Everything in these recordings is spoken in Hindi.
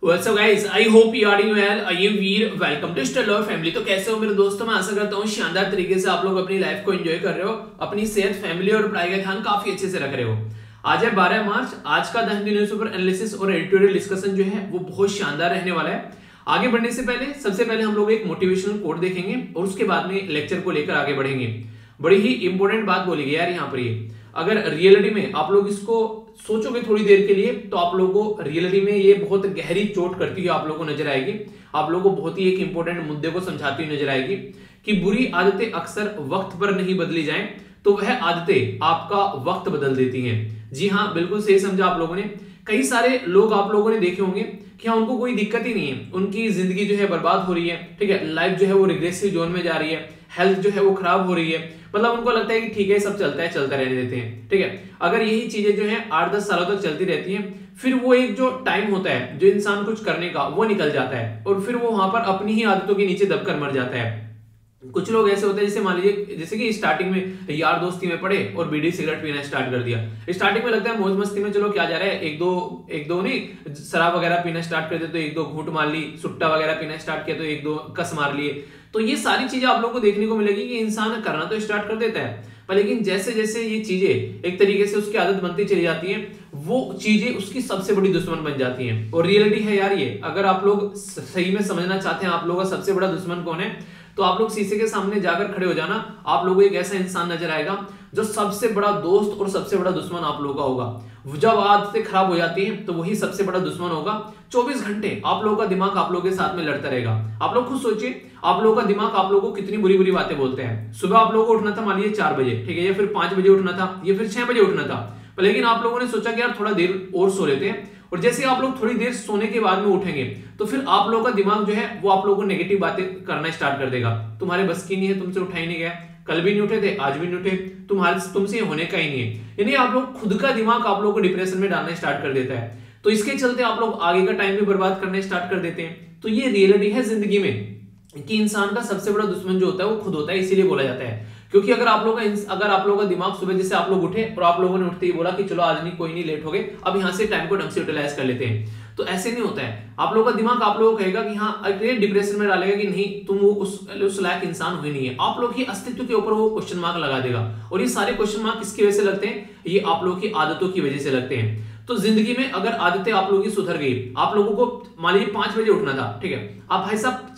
What's up guys? I hope you are doing well. I am Veer. Welcome to Stellar Family. तो कैसे हो मेरे दोस्तों? मैं आशा करता हूँ शानदार तरीके से आप लोग अपनी लाइफ को एंजॉय कर रहे हो, अपनी सेहत, फैमिली और पढ़ाई का ध्यान काफी अच्छे से रख रहे हो। आज है 12 मार्च। आज का द हिंदू न्यूज़पेपर एनालिसिस और एडिटोरियल डिस्कशन जो है वो बहुत शानदार रहने वाला है। आगे बढ़ने से पहले सबसे पहले हम लोग एक मोटिवेशनल कोट देखेंगे और उसके बाद में लेक्चर को लेकर आगे बढ़ेंगे। बड़ी ही इंपॉर्टेंट बात बोली गई यार यहाँ पर। ये अगर रियलिटी में आप लोग इसको सोचोगे थोड़ी देर के लिए तो आप लोगों को रियलिटी में ये बहुत गहरी चोट करती हुई आप लोगों को नजर आएगी। आप लोगों को बहुत ही एक इंपॉर्टेंट मुद्दे को समझाती हुई नजर आएगी कि बुरी आदतें अक्सर वक्त पर नहीं बदली जाएं तो वह आदतें आपका वक्त बदल देती हैं। जी हाँ, बिल्कुल सही समझा आप लोगों ने। कई सारे लोग आप लोगों ने देखे होंगे कि हाँ, उनको कोई दिक्कत ही नहीं है, उनकी जिंदगी जो है बर्बाद हो रही है, ठीक है, लाइफ जो है वो रिग्रेसिव जोन में जा रही है, हेल्थ जो है वो खराब हो रही है, मतलब उनको लगता है कि ठीक है सब चलता है, चलता रहने देते हैं, ठीक है। अगर यही चीजें जो है 8-10 सालों तक चलती रहती हैं, फिर वो एक जो टाइम होता है जो इंसान कुछ करने का वो निकल जाता है और फिर वो वहां पर अपनी ही आदतों के नीचे दबकर मर जाता है। कुछ लोग ऐसे होते हैं जैसे मान लीजिए जैसे कि स्टार्टिंग में यार दोस्ती में पड़े और बीड़ी सिगरेट पीना स्टार्ट कर दिया। स्टार्टिंग में लगता है मौज मस्ती में चलो क्या जा रहा है, एक दो नहीं शराब वगैरह पीना स्टार्ट कर दिया तो 1-2 घूंट मार ली, सुट्टा वगैरह पीना स्टार्ट किया तो 1-2 कस मार लिए। तो ये सारी चीजें आप लोगों को देखने को मिलेगी कि इंसान करना तो स्टार्ट कर देता है, पर लेकिन जैसे जैसे ये चीजें एक तरीके से उसकी आदत बनती चली जाती हैं, वो चीजें उसकी सबसे बड़ी दुश्मन बन जाती हैं। और रियलिटी है यार ये, अगर आप लोग सही में समझना चाहते हैं आप लोगों का सबसे बड़ा दुश्मन कौन है, तो आप लोग शीशे के सामने जाकर खड़े हो जाना, आप लोगों को एक ऐसा इंसान नजर आएगा जो सबसे बड़ा दोस्त और सबसे बड़ा दुश्मन आप लोगों का होगा। जब आदतें खराब हो जाती हैं तो वही सबसे बड़ा दुश्मन होगा। 24 घंटे आप लोगों का दिमाग आप लोगों के साथ में लड़ता रहेगा। आप लोग खुद सोचिए, आप लोगों का दिमाग आप लोगों को कितनी बुरी बुरी बातें बोलते हैं। सुबह आप लोगों को उठना था मान लीजिए 4 बजे, ठीक है, या फिर 5 बजे उठना था या फिर 6 बजे उठना था, लेकिन आप लोगों ने सोचा कि यार थोड़ा देर और सो लेते हैं, और जैसे आप लोग थोड़ी देर सोने के बाद में उठेंगे तो फिर आप लोगों का दिमाग जो है वो आप लोगों को नेगेटिव बातें करना स्टार्ट कर देगा। तुम्हारे बस की नहीं है, तुमसे उठा ही नहीं गया, कल भी नहीं उठे थे, आज भी नहीं उठे, तुमसे होने का ही नहीं है। यानी आप लोग खुद का दिमाग आप लोगों को डिप्रेशन में डालना स्टार्ट कर देता है। तो इसके चलते आप लोग आगे का टाइम भी बर्बाद करने स्टार्ट कर देते हैं। तो ये रियलिटी है जिंदगी में कि इंसान का सबसे बड़ा दुश्मन जो होता है वो खुद होता है, इसीलिए बोला जाता है। क्योंकि अगर आप लोगों का दिमाग सुबह जैसे आप लोग उठे और आप लोगों ने उठते ही बोला कि चलो आज नहीं कोई नहीं, लेट हो गए, अब यहाँ से टाइम को ढंग से यूटिलाइज कर लेते हैं, तो ऐसे नहीं होता है। आप लोगों का दिमाग आप लोगों को कहेगा कि हाँ, डिप्रेशन में डालेगा कि नहीं तुम वो उस लायक इंसान हुई नहीं है। आप लोग की अस्तित्व के ऊपर वो क्वेश्चन मार्क लगा देगा, और ये सारे क्वेश्चन मार्क किसकी वजह से लगते हैं? ये आप लोगों की आदतों की वजह से लगते हैं। तो जिंदगी में अगर आदतें आप लोगों की सुधर गई, आप लोगों को मान लीजिए 5 बजे उठना था, ठीक है, आप भाई साहब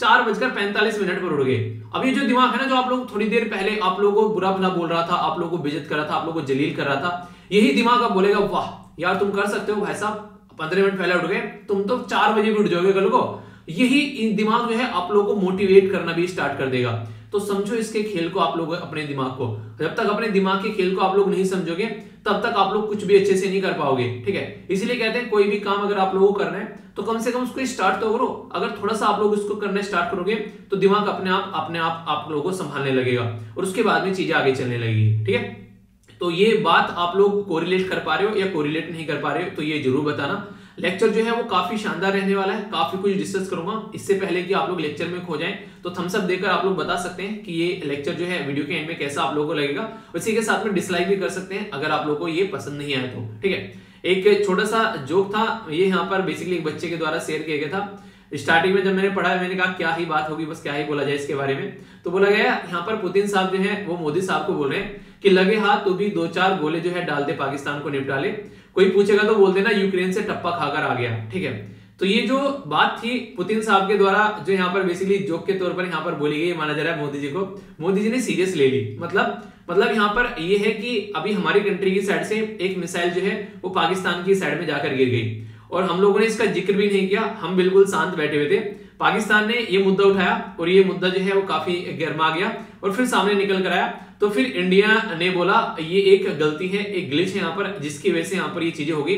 4:45 पर उठ गए। अब ये जो दिमाग है ना, जो आप लोग थोड़ी देर पहले आप लोगों को बुरा भला बोल रहा था, आप लोगों को बेइज्जत कर रहा था, आप लोगों को जलील कर रहा था, यही दिमाग अब बोलेगा वाह यार तुम कर सकते हो भाई साहब, 15 मिनट पहले उठ गए, तुम तो 4 बजे भी उठ जाओगे कल को। यही दिमाग जो है आप लोगों को मोटिवेट करना भी स्टार्ट कर देगा। तो समझो इसके खेल को आप लोग अपने दिमाग को, जब तक अपने दिमाग के खेल को आप लोग नहीं समझोगे तब तक आप लोग कुछ भी अच्छे से नहीं कर पाओगे, ठीक है। इसीलिए कहते हैं कोई भी काम अगर आप लोगों को करना है तो कम से कम उसको स्टार्ट तो करो। अगर थोड़ा सा आप लोग इसको करना स्टार्ट करोगे तो दिमाग अपने आप आप लोगों को संभालने लगेगा और उसके बाद में चीजें आगे चलने लगेगी, ठीक है। तो ये बात आप लोग कोरिलेट कर पा रहे हो या कोरिलेट नहीं कर पा रहे हो तो ये जरूर बताना। लेक्चर जो है वो काफी शानदार रहने वाला है, काफी कुछ डिस्कस करूंगा। इससे पहले कि आप लोग लेक्चर में खो जाएं तो थम्स अप देकर आप लोग बता सकते हैं कि ये लेक्चर जो है वीडियो के एंड में कैसा आप लोगों को लगेगा। इसी के साथ में डिसलाइक भी कर सकते हैं अगर आप लोगों को ये पसंद नहीं आया तो, ठीक है। एक छोटा सा जोक था, ये यहाँ पर बेसिकली एक बच्चे के द्वारा शेयर किया गया था। स्टार्टिंग में जब मैंने पढ़ा मैंने कहा क्या ही बात होगी, बस क्या ही बोला जाए इसके बारे में। तो बोला गया यहाँ पर पुतिन साहब जो है वो मोदी साहब को बोल रहे हैं कि लगे हाथ तो भी 2-4 गोले जो है डाल दे, पाकिस्तान को निपटा ले। कोई पूछेगा तो बोल देना यूक्रेन से टप्पा खाकर आ गया, ठीक है। तो ये जो बात थी पुतिन साहब के द्वारा जो यहाँ पर बेसिकली जोक के तौर पर यहाँ पर बोली गई, माना जा रहा है मोदी जी को, मोदी जी ने सीरियस ले ली। मतलब यहाँ पर ये है कि अभी हमारी कंट्री की साइड से एक मिसाइल जो है वो पाकिस्तान की साइड में जाकर गिर गई और हम लोगों ने इसका जिक्र भी नहीं किया, हम बिल्कुल शांत बैठे हुए थे। पाकिस्तान ने ये मुद्दा उठाया और ये मुद्दा जो है वो काफी गर्मा गया और फिर सामने निकल कर आया। तो फिर इंडिया ने बोला ये एक गलती है, एक ग्लिच है यहाँ पर, जिसकी वजह से यहाँ पर ये चीजें होगी।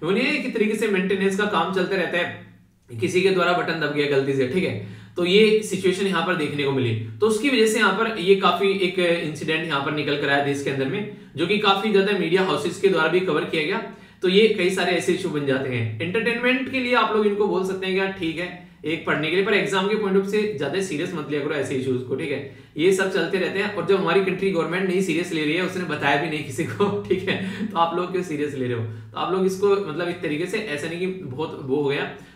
एक तरीके से मेंटेनेंस का काम चलते रहता है, किसी के द्वारा बटन दब गया गलती से, ठीक है, तो ये सिचुएशन यहाँ पर देखने को मिली। तो उसकी वजह से यहाँ पर ये काफी एक इंसिडेंट यहाँ पर निकल कर आया देश के अंदर में, जो कि काफी ज्यादा मीडिया हाउसेस के द्वारा भी कवर किया गया। तो ये कई सारे ऐसे इशू बन जाते हैं। एंटरटेनमेंट के लिए आप लोग इनको बोल सकते हैं कि ठीक है एक पढ़ने के लिए, पर एग्जाम के पॉइंट ऑफ से ज्यादा सीरियस मत लिया करो ऐसे इश्यूज को, ठीक है। ये सब चलते रहते हैं और जब हमारी कंट्री गवर्नमेंट नहीं सीरियस ले रही है, उसने बताया भी नहीं किसी को, ठीक है, तो आप लोग क्यों सीरियस ले रहे हो? तो आप लोग इसको मतलब एक तरीके से ऐसा नहीं कि बहुत वो हो गया,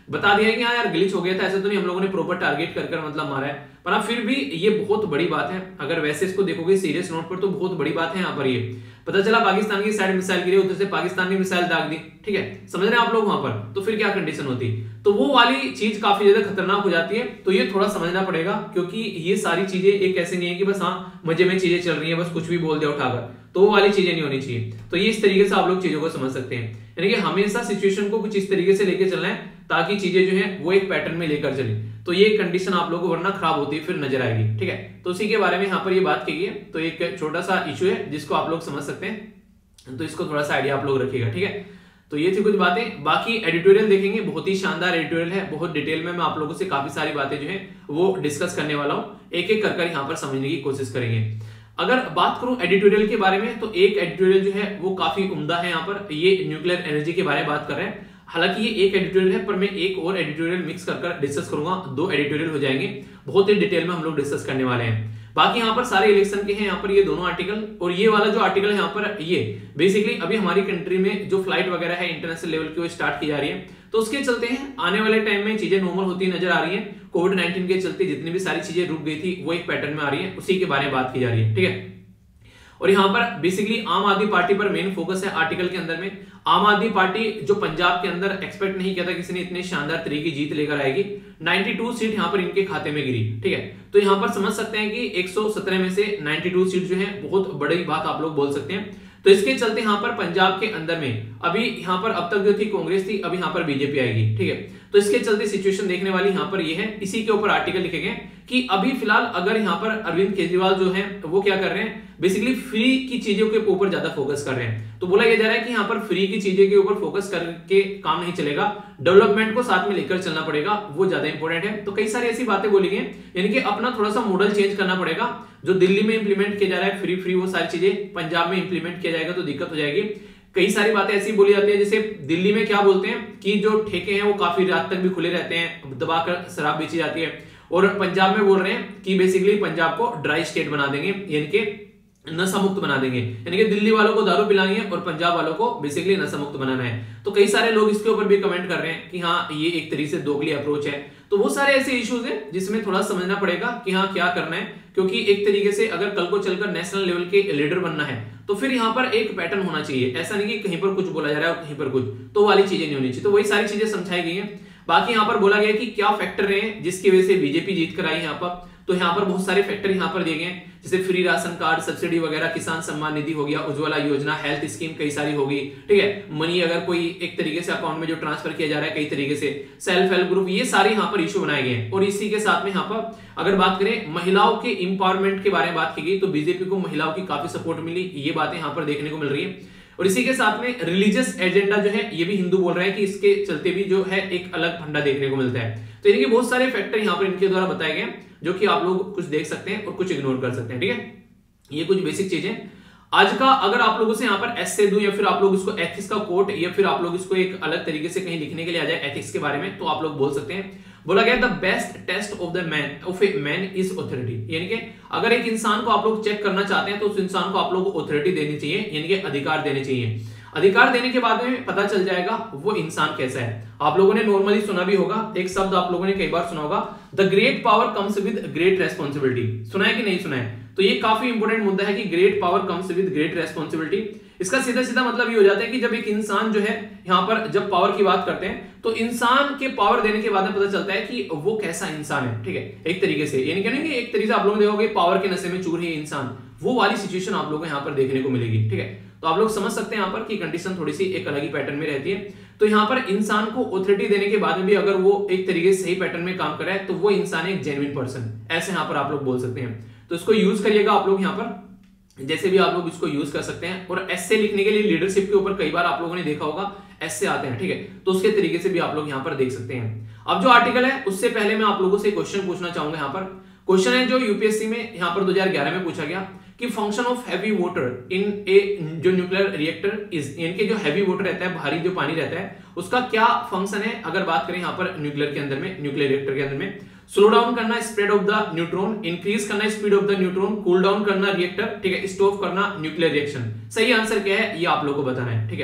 बता दिया कि हाँ यार ग्लिच हो गया था, ऐसा तो नहीं हम लोगों ने प्रॉपर टारगेट कर मतलब मारा है, पर हाँ फिर भी ये बहुत बड़ी बात है। अगर वैसे इसको देखोगे सीरियस नोट पर तो बहुत बड़ी बात है। यहाँ पर ये पता चला पाकिस्तान की साइड मिसाइल गिरी, उधर से पाकिस्तान ने मिसाइल दाग दी, ठीक है, समझ रहे हैं आप लोग वहां पर, तो फिर क्या कंडीशन होती, तो वो वाली चीज काफी ज्यादा खतरनाक हो जाती है। तो ये थोड़ा समझना पड़ेगा, क्योंकि ये सारी चीजें एक ऐसे नहीं है कि बस हाँ मजे में चीजें चल रही है, बस कुछ भी बोल दिया उठाकर, तो वो वाली चीजें नहीं होनी चाहिए। तो ये इस तरीके से आप लोग चीजों को समझ सकते हैं, यानी कि हमेशा सिचुएशन को कुछ इस तरीके से लेके चलना है ताकि चीजें जो है वो एक पैटर्न में लेकर चले, तो ये कंडीशन आप लोगों को वरना खराब होती है फिर नजर आएगी, ठीक है। तो उसी के बारे में यहाँ पर ये बात की है। तो एक छोटा सा इशू है जिसको आप लोग समझ सकते हैं, तो इसको थोड़ा सा आइडिया आप लोग रखिएगा, ठीक है। तो ये थी कुछ बातें। बाकी एडिटोरियल देखेंगे, बहुत ही शानदार एडिटोरियल है, बहुत डिटेल में मैं आप लोगों से काफी सारी बातें जो है वो डिस्कस करने वाला हूँ, एक एक कर यहाँ पर समझने की कोशिश करेंगे। अगर बात करूं एडिटोरियल के बारे में, तो एक एडिटोरियल जो है वो काफी उम्दा है। यहाँ पर ये न्यूक्लियर एनर्जी के बारे में बात कर रहे हैं, हालांकि ये एक एडिटोरियल है, पर मैं एक और एडिटोरियल मिक्स कर डिस्कस करूंगा, 2 एडिटोरियल हो जाएंगे, बहुत ही डिटेल में हम लोग डिस्कस करने वाले हैं। बाकी यहाँ पर सारे इलेक्शन के हैं यहाँ पर ये दोनों आर्टिकल, और ये वाला जो आर्टिकल है यहाँ पर ये बेसिकली अभी हमारी कंट्री में जो फ्लाइट वगैरह है इंटरनेशनल लेवल की वो स्टार्ट की जा रही है, तो उसके चलते हैं आने वाले टाइम में चीजें नॉर्मल होती नजर आ रही है। कोविड-19 के चलते जितनी भी सारी चीजें रुक गई थी वो एक पैटर्न में आ रही है, उसी के बारे में बात की जा रही है, ठीक है। और यहाँ पर बेसिकली आम आदमी पार्टी पर मेन फोकस है आर्टिकल के अंदर में। आम आदमी पार्टी जो पंजाब के अंदर एक्सपेक्ट नहीं किया था किसी ने इतने शानदार तरीके की जीत लेकर आएगी, 92 सीट यहाँ पर इनके खाते में गिरी, ठीक है। तो यहाँ पर समझ सकते हैं कि 117 में से 92 सीट जो है बहुत बड़ी बात आप लोग बोल सकते हैं। तो इसके चलते यहाँ पर पंजाब के अंदर में अभी यहाँ पर अब तक जो थी कांग्रेस थी, अभी यहाँ पर बीजेपी आएगी, ठीक है। तो इसके चलते सिचुएशन देखने वाली यहाँ पर ये है, इसी के ऊपर आर्टिकल लिखे गए कि अभी फिलहाल अगर यहाँ पर अरविंद केजरीवाल जो है वो क्या कर रहे हैं, बेसिकली फ्री की चीजों के ऊपर ज्यादा फोकस कर रहे हैं। तो बोला जा रहा है कि यहाँ पर फ्री की चीजों के ऊपर फोकस करके काम नहीं चलेगा, डेवलपमेंट को साथ में लेकर चलना पड़ेगा, वो ज्यादा इंपॉर्टेंट है। तो कई सारी ऐसी बातें बोली गई, यानी कि अपना थोड़ा सा मॉडल चेंज करना पड़ेगा। जो दिल्ली में इंप्लीमेंट किया जा रहा है फ्री वो सारी चीजें पंजाब में इंप्लीमेंट किया जाएगा तो दिक्कत हो जाएगी। कई सारी बातें ऐसी बोली जाती है, जैसे दिल्ली में क्या बोलते हैं कि जो ठेके हैं वो काफी रात तक भी खुले रहते हैं, दबाकर शराब बेची जाती है, और पंजाब में बोल रहे हैं कि बेसिकली पंजाब को ड्राई स्टेट बना देंगे, यानी कि नशा मुक्त बना देंगे, यानी कि दिल्ली वालों को दारू पिलानी है और पंजाब वालों को बेसिकली नशा मुक्त बनाना है। तो कई सारे लोग इसके ऊपर भी कमेंट कर रहे हैं कि हाँ ये एक तरीके से दोगली अप्रोच है। तो वो सारे ऐसे इश्यूज हैं जिसमें थोड़ा समझना पड़ेगा कि हाँ क्या करना है, क्योंकि एक तरीके से अगर कल को चलकर नेशनल लेवल के लीडर बनना है तो फिर यहाँ पर एक पैटर्न होना चाहिए, ऐसा नहीं कि कहीं पर कुछ बोला जा रहा है और कहीं पर कुछ, तो वाली चीजें नहीं होनी चाहिए। तो वही सारी चीजें समझाई गई हैं। बाकी यहाँ पर बोला गया कि क्या फैक्टर रहे जिसकी वजह से बीजेपी जीत कर आई यहाँ पर, तो यहाँ पर बहुत सारे फैक्टर यहाँ पर दिए गए हैं, जैसे फ्री राशन कार्ड, सब्सिडी वगैरह, किसान सम्मान निधि हो गया, उज्ज्वला योजना, हेल्थ स्कीम कई सारी होगी, ठीक है। मनी अगर कोई एक तरीके से अकाउंट में जो ट्रांसफर किया जा रहा है कई तरीके से, सेल्फ हेल्प ग्रुप, ये सारे यहाँ पर इशू बनाए गए हैं। और इसी के साथ में यहाँ पर अगर बात करें महिलाओं के इंपावरमेंट के बारे में बात की गई, तो बीजेपी को महिलाओं की काफी सपोर्ट मिली, ये बातें यहाँ पर देखने को मिल रही है। और इसी के साथ में रिलीजियस एजेंडा जो है ये भी हिंदू बोल रहे हैं कि इसके चलते भी जो है एक अलग फंडा देखने को मिलता है। तो यानी कि बहुत सारे फैक्टर यहाँ पर इनके द्वारा बताए गए जो कि आप लोग कुछ देख सकते हैं और कुछ इग्नोर कर सकते हैं, ठीक है। ये कुछ बेसिक चीजें आज का अगर आप लोगों से यहाँ पर एस्से दूं या फिर आप लोग इसको एथिक्स का कोट या फिर आप लोग इसको एक अलग तरीके से कहीं लिखने के लिए आ जाए एथिक्स के बारे में, तो आप लोग बोल सकते हैं। बोला गया the best test of a man is authority, यानी कि अगर एक इंसान को आप लोग चेक करना चाहते हैं तो उस इंसान को आप लोग को ऑथोरिटी देनी चाहिए, यानी कि अधिकार देने चाहिए। अधिकार देने के बाद में पता चल जाएगा वो इंसान कैसा है। आप लोगों ने नॉर्मली सुना भी होगा, एक शब्द आप लोगों ने कई बार सुना होगा, the great power comes with great responsibility. सुना है कि नहीं सुना है? तो ये काफी इंपोर्टेंट मुद्दा है कि great power comes with great responsibility. इसका सीधा सीधा मतलब ये हो जाता है कि जब एक इंसान जो है यहाँ पर जब पावर की बात करते हैं तो इंसान के पावर देने के बाद में पता चलता है कि वो कैसा इंसान है, ठीक है। एक तरीके से यानी कि एक तरीके से आप लोग देखोगे पावर के नशे में चूर है इंसान, वो वाली सिचुएशन आप लोगों को यहाँ पर देखने को मिलेगी, ठीक है। तो आप लोग समझ सकते हैं यहाँ पर कि कंडीशन थोड़ी सी एक अलग ही पैटर्न में रहती है। तो यहाँ पर इंसान को ऑथोरिटी देने के बाद में भी अगर वो एक तरीके से सही पैटर्न में काम कर रहा है तो वो इंसान एक जेन्युइन पर्सन, ऐसे यहाँ पर आप लोग बोल सकते हैं। तो इसको यूज करिएगा आप लोग यहाँ पर जैसे भी आप लोग इसको यूज कर सकते हैं। और एस्से लिखने के लिए लीडरशिप के ऊपर कई बार आप लोगों ने देखा होगा एस्से आते हैं, ठीक है। तो उसके तरीके से भी आप लोग यहाँ पर देख सकते हैं। अब जो आर्टिकल है उससे पहले मैं आप लोगों से क्वेश्चन पूछना चाहूंगा। यहाँ पर क्वेश्चन है जो यूपीएससी में यहाँ पर 2011 में पूछा गया कि function of heavy water in a जो न्यूक्लियर रिएक्टर इज, यानी कि जो हैवी वाटर रहता है, भारी जो पानी रहता है, उसका क्या फंक्शन है। अगर बात करें यहाँ पर न्यूक्लियर के अंदर में, न्यूक्लियर रिएक्टर के अंदर में, स्लो डाउन करना spread of the neutron, increase करना speed of the neutron, cool down करना रिएक्टर, ठीक है, स्टॉप करना न्यूक्लियर रिएक्शन। सही आंसर क्या है ये आप लोगों को बताना है, ठीक है।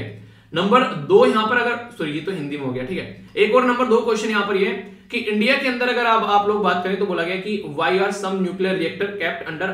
नंबर 2 यहां पर अगर सॉरी ये तो हिंदी में हो गया, ठीक है। एक और नंबर 2 क्वेश्चन यहां पर ये कि इंडिया के अंदर अगर आप लोग बात करें तो बोला गया कि why are some nuclear reactor kept under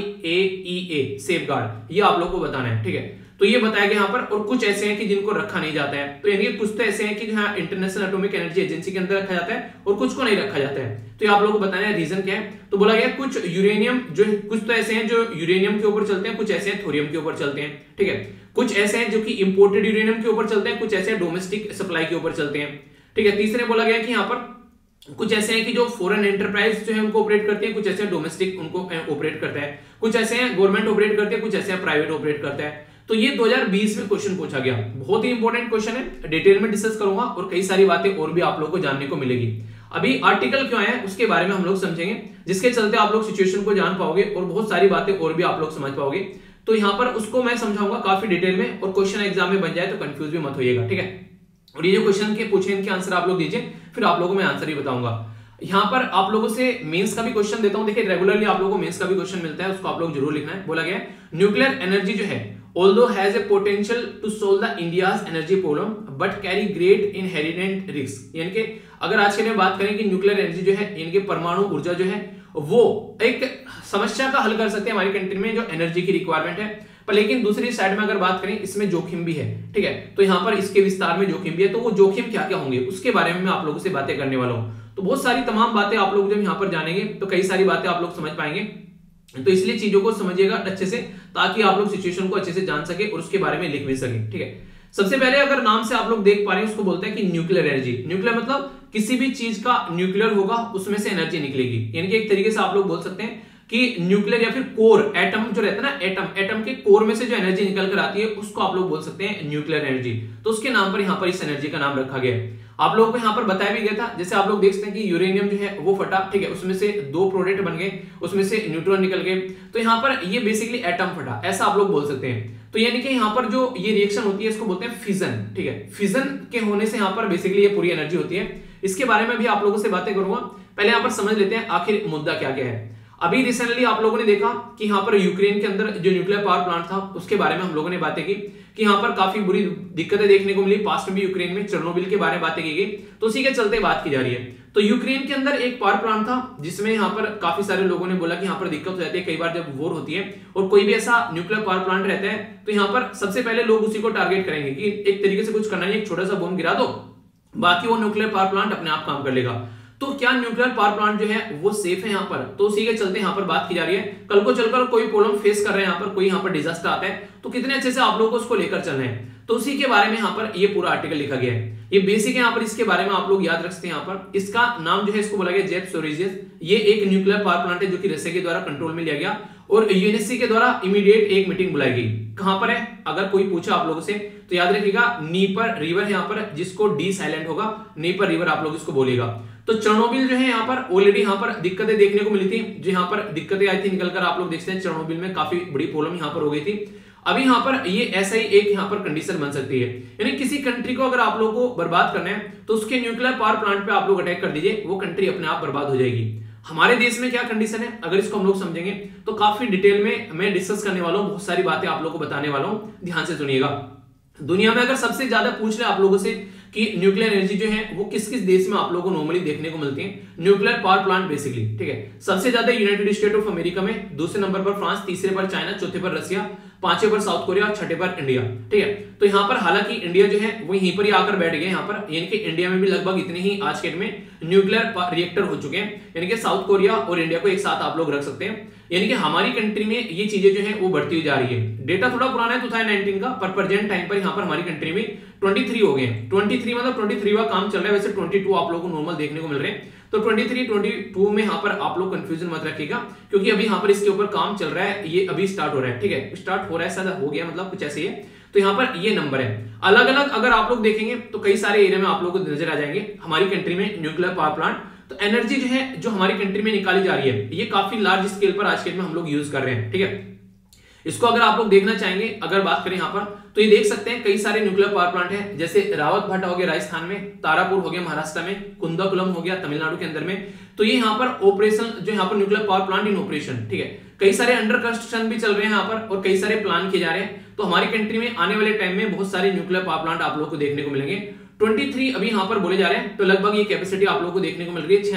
IAEA safeguard, ये आप लोग को बताना है, ठीक है। तो ये बताया गया यहाँ पर, और कुछ ऐसे हैं कि जिनको रखा नहीं जाता है, तो यानी कुछ तो ऐसे हैं कि जहां इंटरनेशनल एटॉमिक एनर्जी एजेंसी के अंदर रखा जाता है और कुछ को नहीं रखा जाता है। तो ये आप लोगों को बताना है रीजन क्या है। तो बोला गया कुछ यूरेनियम जो कुछ तो ऐसे हैं जो यूरेनियम के ऊपर चलते हैं, कुछ ऐसे हैं थोरियम के ऊपर चलते हैं, ठीक है। कुछ ऐसे हैं जो कि इंपोर्टेड यूरेनियम के ऊपर चलते हैं, कुछ ऐसे डोमेस्टिक सप्लाई के ऊपर चलते हैं, ठीक है। तीसरे बोला गया कि यहाँ पर कुछ ऐसे हैं कि जो फॉरेन एंटरप्राइज जो है उनको ऑपरेट करते हैं, कुछ ऐसे डोमेस्टिक उनको ऑपरेट करता है, कुछ ऐसे हैं गवर्नमेंट ऑपरेट करते हैं, कुछ ऐसे प्राइवेट ऑपरेट करता है। तो ये 2020 में क्वेश्चन पूछा गया, बहुत ही इंपॉर्टेंट क्वेश्चन है, डिटेल में डिस्कस करूंगा और कई सारी बातें और भी आप लोगों को जानने को मिलेगी। अभी आर्टिकल क्यों आया उसके बारे में हम लोग समझेंगे, जिसके चलते आप लोग सिचुएशन को जान पाओगे और बहुत सारी बातें और भी आप लोग समझ पाओगे। तो यहाँ पर उसको मैं समझाऊंगा काफी डिटेल में, और क्वेश्चन एग्जाम में बन जाए तो कंफ्यूज भी मत होइएगा, ठीक है। और ये जो क्वेश्चन के पूछे इनके आंसर आप लोग दीजिए, फिर आप लोगों को मैं आंसर ही बताऊंगा। यहाँ पर आप लोगों से मेंस का भी क्वेश्चन देता हूं, देखिए रेगुलरली आप लोगों को मेंस का भी क्वेश्चन मिलता है, उसको आप लोग जरूर लिखना है। बोला गया न्यूक्लियर एनर्जी जो है although has a potential to solve the India's energy problem but carry great inherent risk, यानी कि अगर आज के लिए बात करें कि न्यूक्लियर एनर्जी जो है यानी कि परमाणु ऊर्जा जो है वो एक समस्या का हल कर सकते हैं हमारी कंट्री में जो एनर्जी की रिक्वायरमेंट है, पर लेकिन दूसरी साइड में अगर बात करें इसमें जोखिम भी है, ठीक है। तो यहाँ पर इसके विस्तार में जोखिम भी है, तो वो जोखिम क्या क्या होंगे उसके बारे में मैं आप लोगों से बातें करने वाला हूँ। तो बहुत सारी तमाम बातें आप लोग जब यहाँ पर जानेंगे तो कई सारी बातें आप लोग समझ पाएंगे, तो इसलिए चीजों को समझिएगा अच्छे से, ताकि आप लोग सिचुएशन को अच्छे से जान सके और उसके बारे में लिख भी सके, ठीक है। सबसे पहले अगर नाम से आप लोग देख पा रहे हैं उसको बोलते हैं कि न्यूक्लियर एनर्जी। न्यूक्लियर मतलब किसी भी चीज का न्यूक्लियर होगा उसमें से एनर्जी निकलेगी, यानी कि एक तरीके से आप लोग बोल सकते हैं कि न्यूक्लियर या फिर कोर एटम जो रहता है ना, एटम के कोर में से जो एनर्जी निकल कर आती है उसको आप लोग बोल सकते हैं न्यूक्लियर एनर्जी। तो उसके नाम पर यहाँ पर इस एनर्जी का नाम रखा गया है। आप लोगों को यहाँ पर बताया भी गया था, जैसे आप लोग देख सकते हैं कि यूरेनियम जो है वो फटा, ठीक है, उसमें से 2 प्रोडक्ट बन गए, उसमें से न्यूट्रॉन निकल गए, तो यहाँ पर ये बेसिकली एटम फटा, ऐसा आप लोग बोल सकते हैं। तो यानी कि यहाँ पर जो ये रिएक्शन होती है इसको बोलते हैं फिजन, ठीक है। फिजन के होने से यहाँ पर बेसिकली ये पूरी एनर्जी होती है। इसके बारे में भी आप लोगों से बातें करूंगा, पहले यहाँ पर समझ लेते हैं आखिर मुद्दा क्या क्या है। अभी रिसेंटली आप लोगों ने देखा कि यहाँ पर यूक्रेन के अंदर जो न्यूक्लियर पावर प्लांट था उसके बारे में हम लोगों ने बातें की कि यहाँ पर काफी बुरी दिक्कतें देखने को मिली। पास्ट में भी यूक्रेन में चेर्नोबिल के बारे में बातें की गई, तो उसी के चलते बात की जा रही है। तो यूक्रेन के अंदर एक पावर प्लांट था जिसमें यहाँ पर काफी सारे लोगों ने बोला कि यहाँ पर दिक्कत हो जाती है कई बार जब वॉर होती है और कोई भी ऐसा न्यूक्लियर पावर प्लांट रहता है, तो यहाँ पर सबसे पहले लोग उसी को टारगेट करेंगे कि एक तरीके से कुछ करना नहीं, एक छोटा सा बम गिरा दो, बाकी वो न्यूक्लियर पावर प्लांट अपने आप काम कर लेगा। तो क्या न्यूक्लियर पावर प्लांट जो है वो सेफ है यहाँ पर, तो उसी के चलते यहाँ पर बात की जा रही है। कल को चलकर कोई प्रॉब्लम फेस कर रहे हैं यहाँ पर, कोई यहाँ पर डिजास्टर आता है, तो कितने अच्छे से आप लोगों को उसको लेकर चलना है, तो उसी के बारे में यहाँ पर ये पूरा आर्टिकल लिखा गया है। ये बेसिक है यहाँ पर, इसके बारे में आप लोग याद रखते हैं। यहाँ पर इसका नाम जो है इसको बोला गया ज़ैपोरिज़िया। ये एक न्यूक्लियर पावर प्लांट है जो कि रशिया के द्वारा कंट्रोल में लिया गया और यूएनएससी के द्वारा इमीडिएट एक मीटिंग बुलाई गई। कहां पर है, अगर कोई पूछा आप लोगों से तो याद रखिएगा नीपर रिवर है यहाँ पर, जिसको डी साइलेंट होगा, नीपर रिवर आप लोग इसको बोलेगा। तो चेर्नोबिल जो है यहाँ पर ऑलरेडी यहाँ पर दिक्कतें देखने को मिली थी, जो यहाँ पर दिक्कतें आई थी निकलकर, आप लोग देखते हैं चेर्नोबिल में काफी बड़ी प्रॉब्लम यहाँ पर हो गई थी। अभी यहाँ पर ये ऐसा ही एक यहाँ पर कंडीशन बन सकती है, यानी किसी कंट्री को अगर आप लोगों को बर्बाद करना है तो उसके न्यूक्लियर पावर प्लांट पे आप लोग अटैक कर दीजिए, वो कंट्री अपने आप बर्बाद हो जाएगी। हमारे देश में क्या कंडीशन है, अगर इसको हम लोग समझेंगे तो काफी डिटेल में मैं डिस्कस करने वाला हूँ, बहुत सारी बातें आप लोगों को बताने वाला हूँ, ध्यान से सुनिएगा। दुनिया में अगर सबसे ज्यादा पूछ रहे आप लोगों से कि न्यूक्लियर एनर्जी जो है वो किस किस देश में आप लोगों को नॉर्मली देखने को मिलती है, न्यूक्लियर पावर प्लांट बेसिकली, ठीक है। सबसे ज्यादा यूनाइटेड स्टेट ऑफ अमेरिका में, दूसरे नंबर पर फ्रांस, तीसरे पर चाइना, चौथे पर रशिया, पांचवें पर साउथ कोरिया और छठे पर इंडिया, ठीक है। तो यहाँ पर हालांकि इंडिया जो है वो यहीं पर ही आकर बैठ गए यहाँ पर, यानी कि इंडिया में भी लगभग इतने ही आज के डेट में न्यूक्लियर रिएक्टर हो चुके हैं, यानी कि साउथ कोरिया और इंडिया को एक साथ आप लोग रख सकते हैं। यानी कि हमारी कंट्री में ये चीजें जो है वो बढ़ती हुई जा रही है। डेटा थोड़ा पुराना है 2019 का, पर प्रेजेंट टाइम पर यहाँ पर हमारी कंट्री में 23 हो गए हैं। 23 मतलब 23वां काम चल रहा है, वैसे 22 आप लोगों को नॉर्मल देखने को मिल रहे हैं। तो 22 में यहाँ पर आप लोग कंफ्यूजन मत रखिएगा, क्योंकि अभी यहाँ पर इसके ऊपर काम चल रहा है, ये अभी स्टार्ट हो रहा है, ठीक है, स्टार्ट हो रहा है, सादा हो गया मतलब कुछ ऐसे ही है। तो यहाँ पर ये नंबर है अलग अलग, अगर आप लोग देखेंगे तो कई सारे एरिया में आप लोगों को नजर आ जाएंगे हमारी कंट्री में न्यूक्लियर पावर प्लांट। तो एनर्जी जो है जो हमारी कंट्री में निकाली जा रही है ये काफी लार्ज स्केल पर आज के डेट में हम लोग यूज कर रहे हैं, ठीक है। इसको अगर आप लोग देखना चाहेंगे, अगर बात करें यहाँ पर, तो ये देख सकते हैं कई सारे न्यूक्लियर पावर प्लांट हैं, जैसे रावत भाटा हो गया राजस्थान में, तारापुर हो गया महाराष्ट्र में, कुंदाकुलम हो गया तमिलनाडु के अंदर में। तो ये यहाँ पर ऑपरेशन जो यहाँ पर nuclear power plant in operation, ठीक है। कई सारे अंडर कंस्ट्रक्शन भी चल रहे हैं यहाँ पर और कई सारे प्लान किए जा रहे हैं। तो हमारी कंट्री में आने वाले टाइम में बहुत सारे न्यूक्लियर पावर प्लांट आप लोगों को देखने को मिलेंगे। 23 अभी यहाँ पर बोले जा रहे हैं, तो लगभग ये कैपेसिटी आप लोगों को देखने को मिल रही है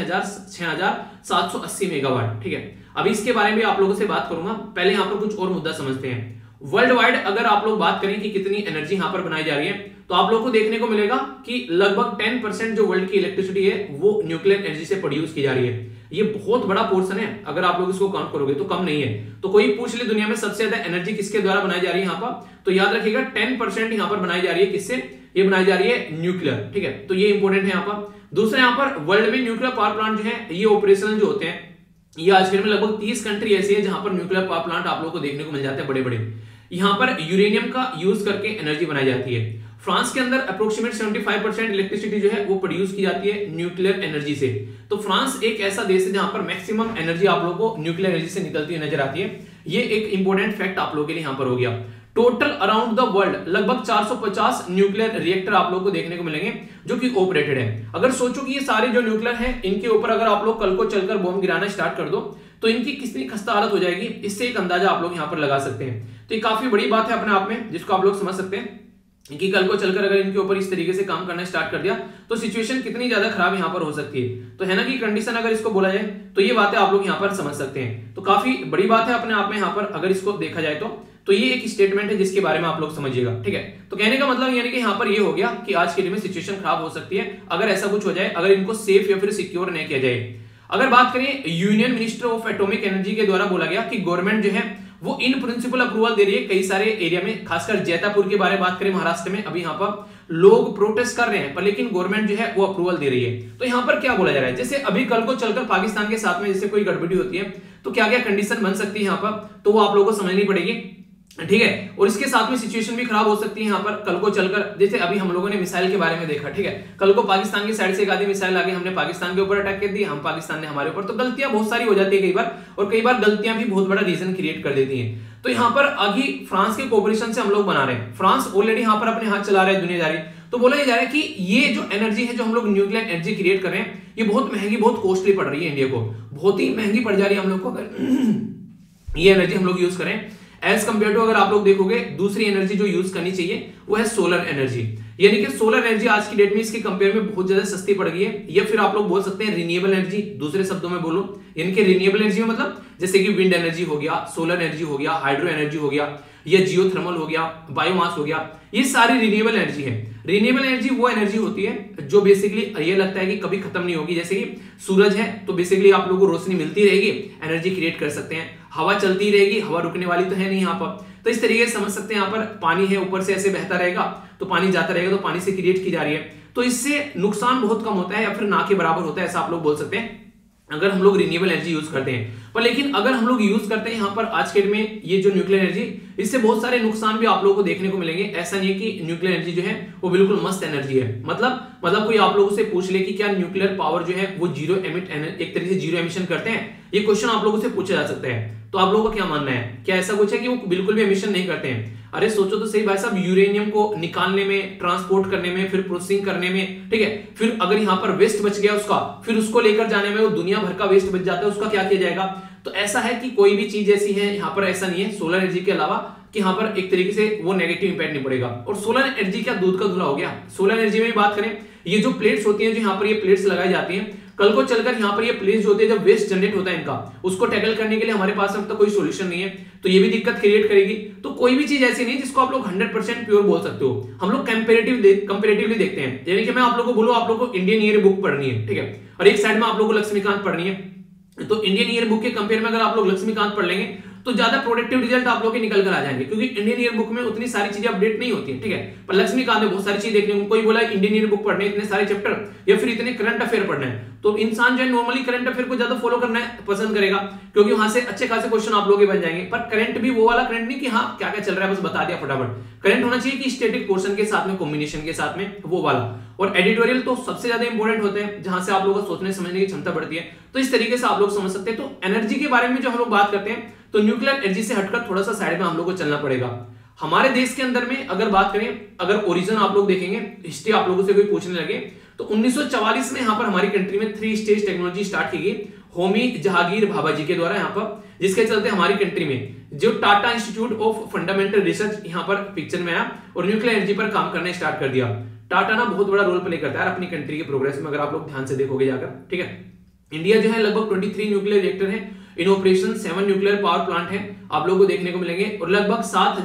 6780 मेगावाट। ठीक है, अभी इसके बारे में आप लोगों से बात करूंगा, पहले यहाँ पर कुछ और मुद्दा समझते हैं। वर्ल्ड वाइड अगर आप लोग बात करें कि कितनी एनर्जी यहाँ पर बनाई जा रही है, तो आप लोग को देखने को मिलेगा कि लगभग 10% जो वर्ल्ड की इलेक्ट्रिसिटी है वो न्यूक्लियर एनर्जी से प्रोड्यूस की जा रही है। ये बहुत बड़ा पोर्शन है, अगर आप लोग इसको काउंट करोगे तो कम नहीं है। तो कोई पूछ ले दुनिया में सबसे ज्यादा एनर्जी किसके द्वारा बनाई जा रही है यहाँ पर, तो याद रखिएगा 10% यहाँ पर बनाई जा रही है। किससे ये बनाई जा रही है? न्यूक्लियर। ठीक है, तो ये इंपॉर्टेंट है यहाँ पर। दूसरा यहाँ पर वर्ल्ड में न्यूक्लियर पावर प्लांट जो है ये ऑपरेशनल जो होते हैं, ये आज के डेट में लगभग 30 कंट्री ऐसी है जहां पर न्यूक्लियर पावर प्लांट आप लोगों को देखने को मिल जाते हैं बड़े बड़े। यहां पर यूरेनियम का यूज करके एनर्जी बनाई जाती है। फ्रांस के अंदर अप्रोक्सीमेट 75% इलेक्ट्रिसिटी जो है वो प्रोड्यूस की जाती है न्यूक्लियर एनर्जी से। तो फ्रांस एक ऐसा देश है जहां पर मैक्सिमम एनर्जी आप लोगों को न्यूक्लियर एनर्जी से निकलती हुई नजर आती है। ये एक इंपॉर्टेंट फैक्ट आप लोगों के लिए यहां पर हो गया। टोटल अराउंड द वर्ल्ड लगभग 450 न्यूक्लियर रिएक्टर आप लोगों को देखने को मिलेंगे जो कि ऑपरेटेड है। अगर सोचो कि ये सारे जो न्यूक्लियर हैं इनके ऊपर अगर आप लोग कल को चलकर बॉम्ब गिराना स्टार्ट कर दो तो इनकी कितनी खस्ता हालत हो जाएगी, इससे एक अंदाजा आप लोग यहां पर लगा सकते हैं। तो ये काफी बड़ी बात है अपने आप में, जिसको आप लोग समझ सकते हैं कि कल को चलकर अगर इनके ऊपर इस तरीके से काम करना स्टार्ट कर दिया तो सिचुएशन कितनी ज्यादा खराब यहां पर हो सकती है। तो है ना कि कंडीशन अगर इसको बोला जाए तो ये बातें आप लोग यहां पर समझ सकते हैं। तो काफी बड़ी बात है अपने आप में यहां पर अगर इसको देखा जाए तो ये एक स्टेटमेंट है जिसके बारे में आप लोग समझिएगा। ठीक है, तो कहने का मतलब यानी कि यहाँ पर ये हो गया कि आज के दिन में सिचुएशन खराब हो सकती है अगर ऐसा कुछ हो जाए, अगर इनको सेफ या फिर सिक्योर नहीं किया जाए। अगर बात करें union minister of atomic energy के द्वारा बोला गया कि गवर्नमेंट जो है वो इन प्रिंसिपल अप्रूवल दे रही है कई सारे एरिया में, खासकर जैतापुर के बारे में बात करें महाराष्ट्र में, अभी यहाँ पर लोग प्रोटेस्ट कर रहे हैं पर लेकिन गवर्नमेंट जो है वो अप्रूवल दे रही है। तो यहाँ पर क्या बोला जा रहा है, जैसे अभी कल को चलकर पाकिस्तान के साथ में जैसे कोई गड़बड़ी होती है तो क्या क्या कंडीशन बन सकती है यहाँ पर, तो वो आप लोगों को समझनी पड़ेगी। ठीक है, और इसके साथ में सिचुएशन भी खराब हो सकती है यहाँ पर कल को चलकर, जैसे अभी हम लोगों ने मिसाइल के बारे में देखा। ठीक है, कल को पाकिस्तान की साइड से एक आधी मिसाइल आगे हमने पाकिस्तान के ऊपर अटैक कर दी, हम पाकिस्तान ने हमारे ऊपर, तो गलतियां बहुत सारी हो जाती है कई बार, और कई बार गलतियां भी बहुत बड़ा रीजन क्रिएट कर देती हैं। तो यहाँ पर अभी फ्रांस के कोऑपरेशन से हम लोग बना रहे हैं, फ्रांस ऑलरेडी यहाँ पर अपने हाथ चला रहा है दुनियादारी। तो बोला जा रहा है कि ये जो एनर्जी है जो हम लोग न्यूक्लियर एनर्जी क्रिएट कर रहे हैं ये बहुत महंगी, बहुत कॉस्टली पड़ रही है इंडिया को, बहुत ही महंगी पड़ जा रही है हम लोग को अगर ये एनर्जी हम लोग यूज करें एज कंपेयर टू। अगर आप लोग देखोगे दूसरी एनर्जी जो यूज करनी चाहिए वो है सोलर एनर्जी, यानी कि सोलर एनर्जी आज की डेट में इसके कंपेयर में बहुत ज्यादा सस्ती पड़ गई है, या फिर आप लोग बोल सकते हैं रिन्यूएबल एनर्जी। दूसरे शब्दों में बोलो यानी कि रिन्यूएबल एनर्जी में मतलब जैसे कि विंड एनर्जी हो गया, सोलर एनर्जी हो गया, हाइड्रो एनर्जी हो गया, या जियोथर्मल हो गया, बायोमास हो गया, ये सारी रिन्यूएबल एनर्जी है। रिन्यूएबल एनर्जी वो एनर्जी होती है जो बेसिकली ये लगता है कि कभी खत्म नहीं होगी। जैसे कि सूरज है तो बेसिकली आप लोगों को रोशनी मिलती रहेगी, एनर्जी क्रिएट कर सकते हैं। हवा चलती रहेगी, हवा रुकने वाली तो है नहीं यहाँ पर, तो इस तरीके से समझ सकते हैं। यहाँ पर पानी है ऊपर से ऐसे बहता रहेगा तो पानी जाता रहेगा, तो पानी से क्रिएट की जा रही है, तो इससे नुकसान बहुत कम होता है या फिर ना के बराबर होता है, ऐसा आप लोग बोल सकते हैं अगर हम लोग रिन्यूएबल एनर्जी यूज करते हैं। पर लेकिन अगर हम लोग यूज करते हैं यहाँ पर आज के डेट में ये जो न्यूक्लियर एनर्जी, इससे बहुत सारे नुकसान भी आप लोगों को देखने को मिलेंगे। ऐसा नहीं है कि न्यूक्लियर एनर्जी जो है वो बिल्कुल मस्त एनर्जी है, मतलब कोई आप लोगों से पूछ ले कि क्या न्यूक्लियर पावर जो है वो जीरो एमिट, एक तरीके से जीरो एमिशन करते हैं, ये क्वेश्चन आप लोगों से पूछा जा सकता है। तो आप लोगों का क्या मानना है, क्या ऐसा कुछ है कि वो बिल्कुल भी एमिशन नहीं करते हैं? अरे सोचो तो सही भाई साहब, यूरेनियम को निकालने में, ट्रांसपोर्ट करने में, फिर प्रोसेसिंग करने में, ठीक है, फिर अगर यहाँ पर वेस्ट बच गया उसका, फिर उसको लेकर जाने में वो दुनिया भर का वेस्ट बच जाता है, उसका क्या किया जाएगा? तो ऐसा है कि कोई भी चीज ऐसी है यहाँ पर ऐसा नहीं है सोलर एनर्जी के अलावा कि यहाँ पर एक तरीके से वो नेगेटिव इंपैक्ट नहीं पड़ेगा। और सोलर एनर्जी क्या दूध का धुला हो गया? सोलर एनर्जी में बात करें, ये जो प्लेट्स होती हैं, जो यहाँ पर ये प्लेट्स लगाई जाती हैं, कल को चलकर यहाँ पर ये प्लेट्स जो होते हैं, जब वेस्ट जनरेट होता है इनका, उसको टैकल करने के लिए हमारे पास अब तक कोई सोल्यूशन नहीं है, तो ये भी दिक्कत क्रिएट करेगी। तो कोई भी चीज ऐसी नहीं जिसको आप लोग 100% प्योर बोल सकते हो। हम लोग कंपेरेटिवली देखते हैं, यानी कि मैं आप लोगों को बोलूं आप लोगों को इंडियन ईयर बुक पढ़नी है, ठीक है, और एक साइड में आप लोगों को लक्ष्मीकांत पढ़नी है, तो इंडियन ईयर बुक के कंपेयर में अगर आप लोग लक्ष्मीकांत पढ़ लेंगे तो ज्यादा प्रोडक्टिव रिजल्ट आप लोग के निकल कर आ जाएंगे, क्योंकि इंडियन ईयर बुक में उतनी सारी चीजें अपडेट नहीं होती है, ठीक है, पर लक्ष्मीकांत में बहुत सारी चीज देखने को। कोई बोला इंडियन ईयर बुक पढ़ने इतने सारे चैप्टर या फिर इतने करंट अफेयर पढ़ना है, तो इंसान जो है नॉर्मली करंट अफेयर को ज्यादा फॉलो करना पसंद करेगा, क्योंकि वहां से अच्छे खासे क्वेश्चन आप लोग बन जाएंगे। पर करंट भी वो वाला करंट नहीं कि हाँ क्या क्या चल रहा है बस बता दिया फटाफट। करंट होना चाहिए कि स्टैटिक पोर्शन के साथ में, कॉम्बिनेशन के साथ में, वो वाला। और एडिटोरियल तो सबसे ज्यादा इंपॉर्टेंट होते हैं, जहां से आप लोगों को सोचने समझने की क्षमता बढ़ती है। तो इस तरीके से आप लोग समझ सकते हैं। तो एनर्जी के बारे में जो हम लोग बात करते हैं, तो न्यूक्लियर एनर्जी से हटकर थोड़ा सा साइड में हम लोग को चलना पड़ेगा। हमारे देश के अंदर में अगर बात करें, अगर ओरिजिन आप लोग देखेंगे, हिस्ट्री आप लोगों से कोई पूछने लगे, तो 1944 में यहाँ पर हमारी कंट्री में 3 स्टेज टेक्नोलॉजी स्टार्ट की गई होमी जहांगीर भाभा जी के द्वारा। यहाँ पर जिसके चलते हमारी कंट्री में जो Tata institute of fundamental research यहाँ पर पिक्चर में आया और न्यूक्लियर एनर्जी पर काम करना स्टार्ट कर दिया। टाटा ना बहुत बड़ा रोल प्ले करता है अपनी कंट्री के प्रोग्रेस में, अगर आप लोग ध्यान से देखोगे जाकर, ठीक है। इंडिया जो है लगभग 23 न्यूक्लियर रिएक्टर है in operation, 7 nuclear power plant है आप लोगों को देखने को मिलेंगे और लगभग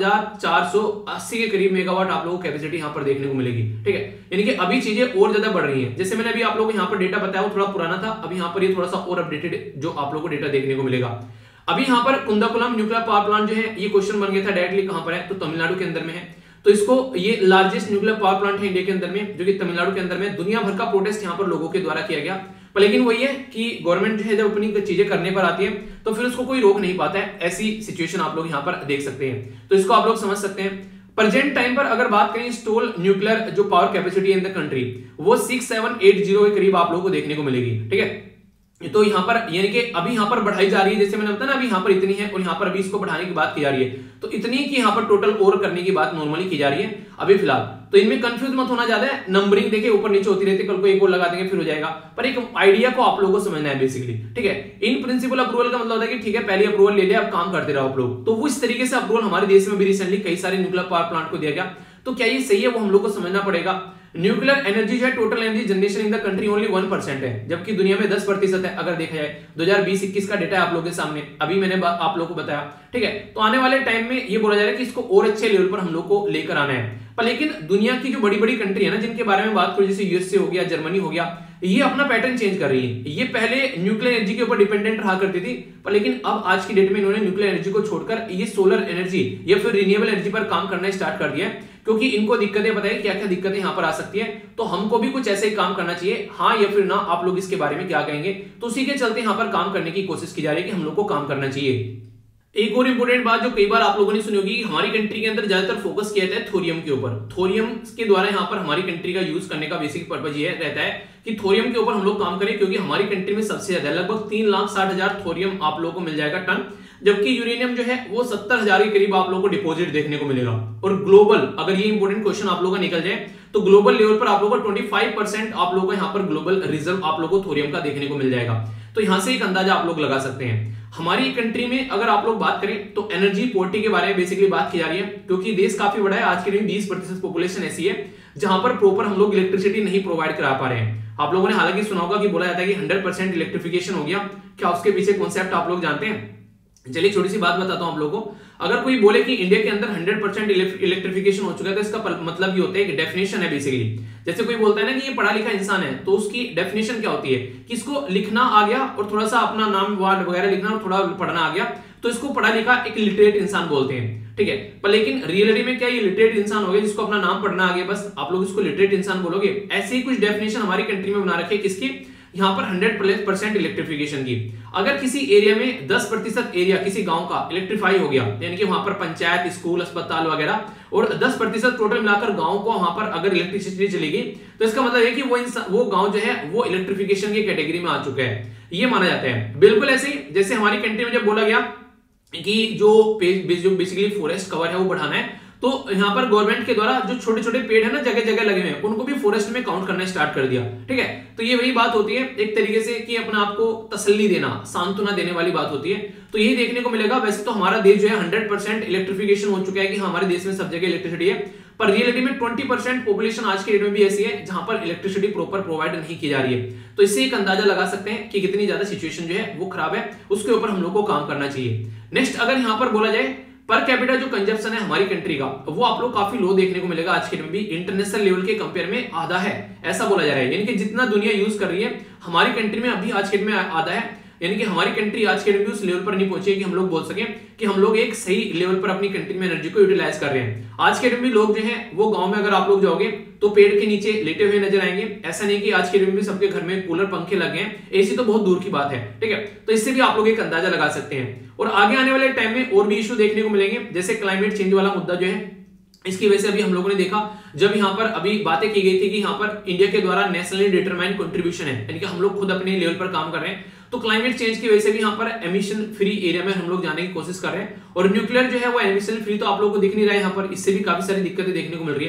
7480 के करीब मेगावाट आप लोगों को कैपेसिटी यहाँ पर देखने को मिलेगी, ठीक है। यानी कि अभी चीजें और ज्यादा बढ़ रही हैं। जैसे मैंने अभी आप लोगों को यहाँ पर डेटा बताया वो थोड़ा पुराना था, अभी यहाँ पर ये थोड़ा सा और अपडेटेड जो आप लोगों को डेटा देखने को मिलेगा। अभी यहाँ पर कुंदाकुलम न्यूक्लियर पावर प्लांट जो है, ये क्वेश्चन बन गया था डायरेक्टली कहां पर है, तो तमिलनाडु के अंदर में है। तो इसको ये लार्जेस्ट न्यूक्लियर पावर प्लांट है इंडिया के अंदर में, जो कि तमिलनाडु के अंदर में। दुनिया भर का प्रोटेस्ट यहाँ पर लोगों के द्वारा किया गया, पर लेकिन वही है कि गवर्नमेंट जो है जब अपनी चीजें करने पर आती है तो फिर उसको कोई रोक नहीं पाता है। ऐसी सिचुएशन आप लोग यहाँ पर देख सकते हैं, तो इसको आप लोग समझ सकते हैं। प्रेजेंट टाइम पर अगर बात करें इंस्टॉल न्यूक्लियर जो power capacity in the country, वो 6780 के करीब आप लोगों को देखने को मिलेगी, ठीक है। तो यहाँ पर यानी कि अभी यहाँ पर बढ़ाई जा रही है, जैसे मैंने बताया ना, अभी यहाँ पर इतनी है और यहाँ पर अभी इसको बढ़ाने की बात की जा रही है, तो इतनी की यहाँ पर टोटल और करने की बात नॉर्मली की जा रही है अभी फिलहाल। तो इनमें कंफ्यूज मत होना, ज्यादा है नंबरिंग देखिए ऊपर नीचे होती रहती है, कल को एक और लगा देंगे फिर हो जाएगा, पर एक आइडिया को आप लोगों को समझना है बेसिकली, ठीक है। इन प्रिंसिपल अप्रूवल का मतलब होता है कि ठीक है पहले अप्रूवल ले लिया, अब काम करते रहो आप लोग। तो वो इस तरीके से अप्रूवल हमारे देश में भी रिसेंटली कई सारे न्यूक्लियर पावर प्लांट को दिया गया। तो क्या ये सही है, वो हम लोग को समझना पड़ेगा। न्यूक्लियर एनर्जी जो है total energy generation in the country only 1% है, जबकि दुनिया में 10% है अगर देखा जाए। 2020-21 का डेटा है आप लोगों के सामने, अभी मैंने आप लोगों को बताया, ठीक है। तो आने वाले टाइम में ये बोला जा रहा है कि इसको और अच्छे लेवल पर हम लोग को लेकर आना है। पर लेकिन दुनिया की जो बड़ी बड़ी कंट्री है ना, जिनके बारे में बात करो, जैसे यूएसए हो गया, जर्मनी हो गया, ये अपना पैटर्न चेंज कर रही है। ये पहले न्यूक्लियर एनर्जी के ऊपर डिपेंडेंट रहा करती थी, पर लेकिन अब आज की डेट में इन्होंने न्यूक्लियर एनर्जी को छोड़कर ये सोलर एनर्जी या फिर रिन्यूएबल एनर्जी पर काम करना स्टार्ट कर दिया है, क्योंकि इनको दिक्कतें बताइए क्या क्या दिक्कतें यहां पर आ सकती है। तो हमको भी कुछ ऐसे ही काम करना चाहिए, हाँ या फिर ना, आप लोग इसके बारे में क्या कहेंगे। तो उसी के चलते यहां पर काम करने की कोशिश की जा रही है कि हम लोग को काम करना चाहिए। एक और इंपोर्टेंट बात जो कई बार आप लोगों ने सुनी होगी, हमारी कंट्री के अंदर ज्यादातर फोकस किया जाता है थोरियम के ऊपर। थोरियम के द्वारा यहाँ पर हमारी कंट्री का यूज करने का बेसिक पर्पज ये रहता है कि थोरियम के ऊपर हम लोग काम करें, क्योंकि हमारी कंट्री में सबसे ज्यादा लगभग 3,60,000 थोरियम आप लोगों को मिल जाएगा टन, जबकि यूरेनियम जो है वो 70,000 के करीब आप लोगों को डिपॉजिट देखने को मिलेगा। और ग्लोबल, अगर ये इंपोर्टेंट क्वेश्चन आप लोगों का निकल जाए, तो ग्लोबल लेवल पर आप लोगों को 25% आप लोगों को यहाँ पर ग्लोबल रिजर्व आप लोगों को थोरियम का देखने को मिल जाएगा। तो यहां से एक अंदाजा आप लोग लगा सकते हैं। हमारी कंट्री में अगर आप लोग बात करें तो एनर्जी पोवर्टी के बारे में बेसिकली बात की जा रही है, क्योंकि देश काफी बड़ा है। आज के दिन 20% पॉपुलेशन ऐसी है जहां पर प्रॉपर हम लोग इलेक्ट्रिसिटी नहीं प्रोवाइड करा पा रहे हैं। आप लोगों ने हालांकि सुना होगा कि बोला जाता है कि 100% इलेक्ट्रिफिकेशन हो गया। क्या उसके पीछे कॉन्सेप्ट आप लोग जानते हैं? चलिए छोटी सी बात बताता हूं आप लोगों को। अगर कोई बोले कि इंडिया के अंदर 100% इलेक्ट्रिफिकेशन हो चुका है, तो इसका मतलब ये होता है कि डेफिनेशन है बेसिकली। जैसे कोई बोलता है ना कि ये पढ़ा लिखा इंसान है, तो उसकी डेफिनेशन क्या होती है कि इसको लिखना आ गया और थोड़ा सा अपना नाम वार्ड वगैरह लिखना और थोड़ा पढ़ना आ गया, तो इसको पढ़ा लिखा एक लिटरेट इंसान बोलते हैं, ठीक है। पर लेकिन रियलिटी में क्या ये लिटरेट इंसान हो गया जिसको अपना नाम पढ़ना आ गया, बस आप लोग इसको लिटरेट इंसान बोलोगे? ऐसे ही कुछ डेफिनेशन हमारी कंट्री में बना रखी है, किसकी? यहाँ पर 100% इलेक्ट्रिफिकेशन की। अगर किसी एरिया में 10% एरिया किसी गांव का इलेक्ट्रीफाई हो गया, यानी कि वहां पर पंचायत, स्कूल, अस्पताल वगैरह, और 10% टोटल मिलाकर गांव को वहां पर अगर इलेक्ट्रिसिटी चलेगी, तो इसका मतलब है कि वो गांव जो है वो इलेक्ट्रिफिकेशन की कैटेगरी में आ चुका है, ये माना जाता है। बिल्कुल ऐसे ही जैसे हमारी कंट्री में जब बोला गया कि जो बेसिकली फॉरेस्ट कवर है वो बढ़ाना है, तो यहाँ पर गवर्नमेंट के द्वारा जो छोटे छोटे पेड़ है ना जगह जगह लगे हुए हैं, उनको भी फॉरेस्ट में काउंट करना स्टार्ट कर दिया, ठीक है। तो ये वही बात होती है एक तरीके से कि अपने आप को तसल्ली देना, सांत्वना देने वाली बात होती है। तो यही देखने को मिलेगा। वैसे तो हमारा देश जो है 100% इलेक्ट्रिफिकेशन हो चुका है कि हमारे देश में सब जगह इलेक्ट्रिसिटी है, पर रियलिटी में 20% पॉपुलेशन आज के डेट में भी ऐसी है जहां पर इलेक्ट्रिसिटी प्रॉपर प्रोवाइड नहीं की जा रही है। तो इससे एक अंदाजा लगा सकते हैं कि कितनी ज्यादा सिचुएशन जो है वो खराब है, उसके ऊपर हम लोग को काम करना चाहिए। नेक्स्ट अगर यहाँ पर बोला जाए पर कैपिटा जो कंजप्शन है हमारी कंट्री का, वो आप लोग काफी लो देखने को मिलेगा आज के दिन में भी। इंटरनेशनल लेवल के कंपेयर में आधा है ऐसा बोला जा रहा है, यानी कि जितना दुनिया यूज कर रही है हमारी कंट्री में अभी आज के दिन में आधा है। यानी कि हमारी कंट्री आज के दिन में उस लेवल पर नहीं पहुंची है कि हम लोग बोल सकें कि हम लोग एक सही लेवल पर अपनी कंट्री में एनर्जी को यूटिलाइज कर रहे हैं। आज के दिन में लोग जो है वो गांव में अगर आप लोग जाओगे तो पेड़ के नीचे लेटे हुए नजर आएंगे। ऐसा नहीं कि आज के दिन में सबके घर में कूलर पंखे लगे हैं, एसी तो बहुत दूर की बात है, ठीक है। तो इससे भी आप लोग एक अंदाजा लगा सकते हैं। और आगे आने वाले टाइम में और भी इशू देखने को मिलेंगे, जैसे क्लाइमेट चेंज वाला मुद्दा जो है, इसकी वजह से अभी हम लोगों ने देखा जब यहाँ पर अभी बातें की गई थी कि यहाँ पर इंडिया के द्वारा नेशनली डिटरमाइंड कंट्रीब्यूशन है, यानी कि हम लोग खुद अपने लेवल पर काम कर रहे हैं। तो क्लाइमेट चेंज की वजह से भी यहाँ पर एमिशन फ्री एरिया में हम लोग जाने की कोशिश कर रहे हैं। और न्यूक्लियर जो है वो एमिशन फ्री तो आप लोगों को दिख नहीं रहा है यहाँ पर, इससे भी काफी सारी दिक्कतें देखने को मिल रही है।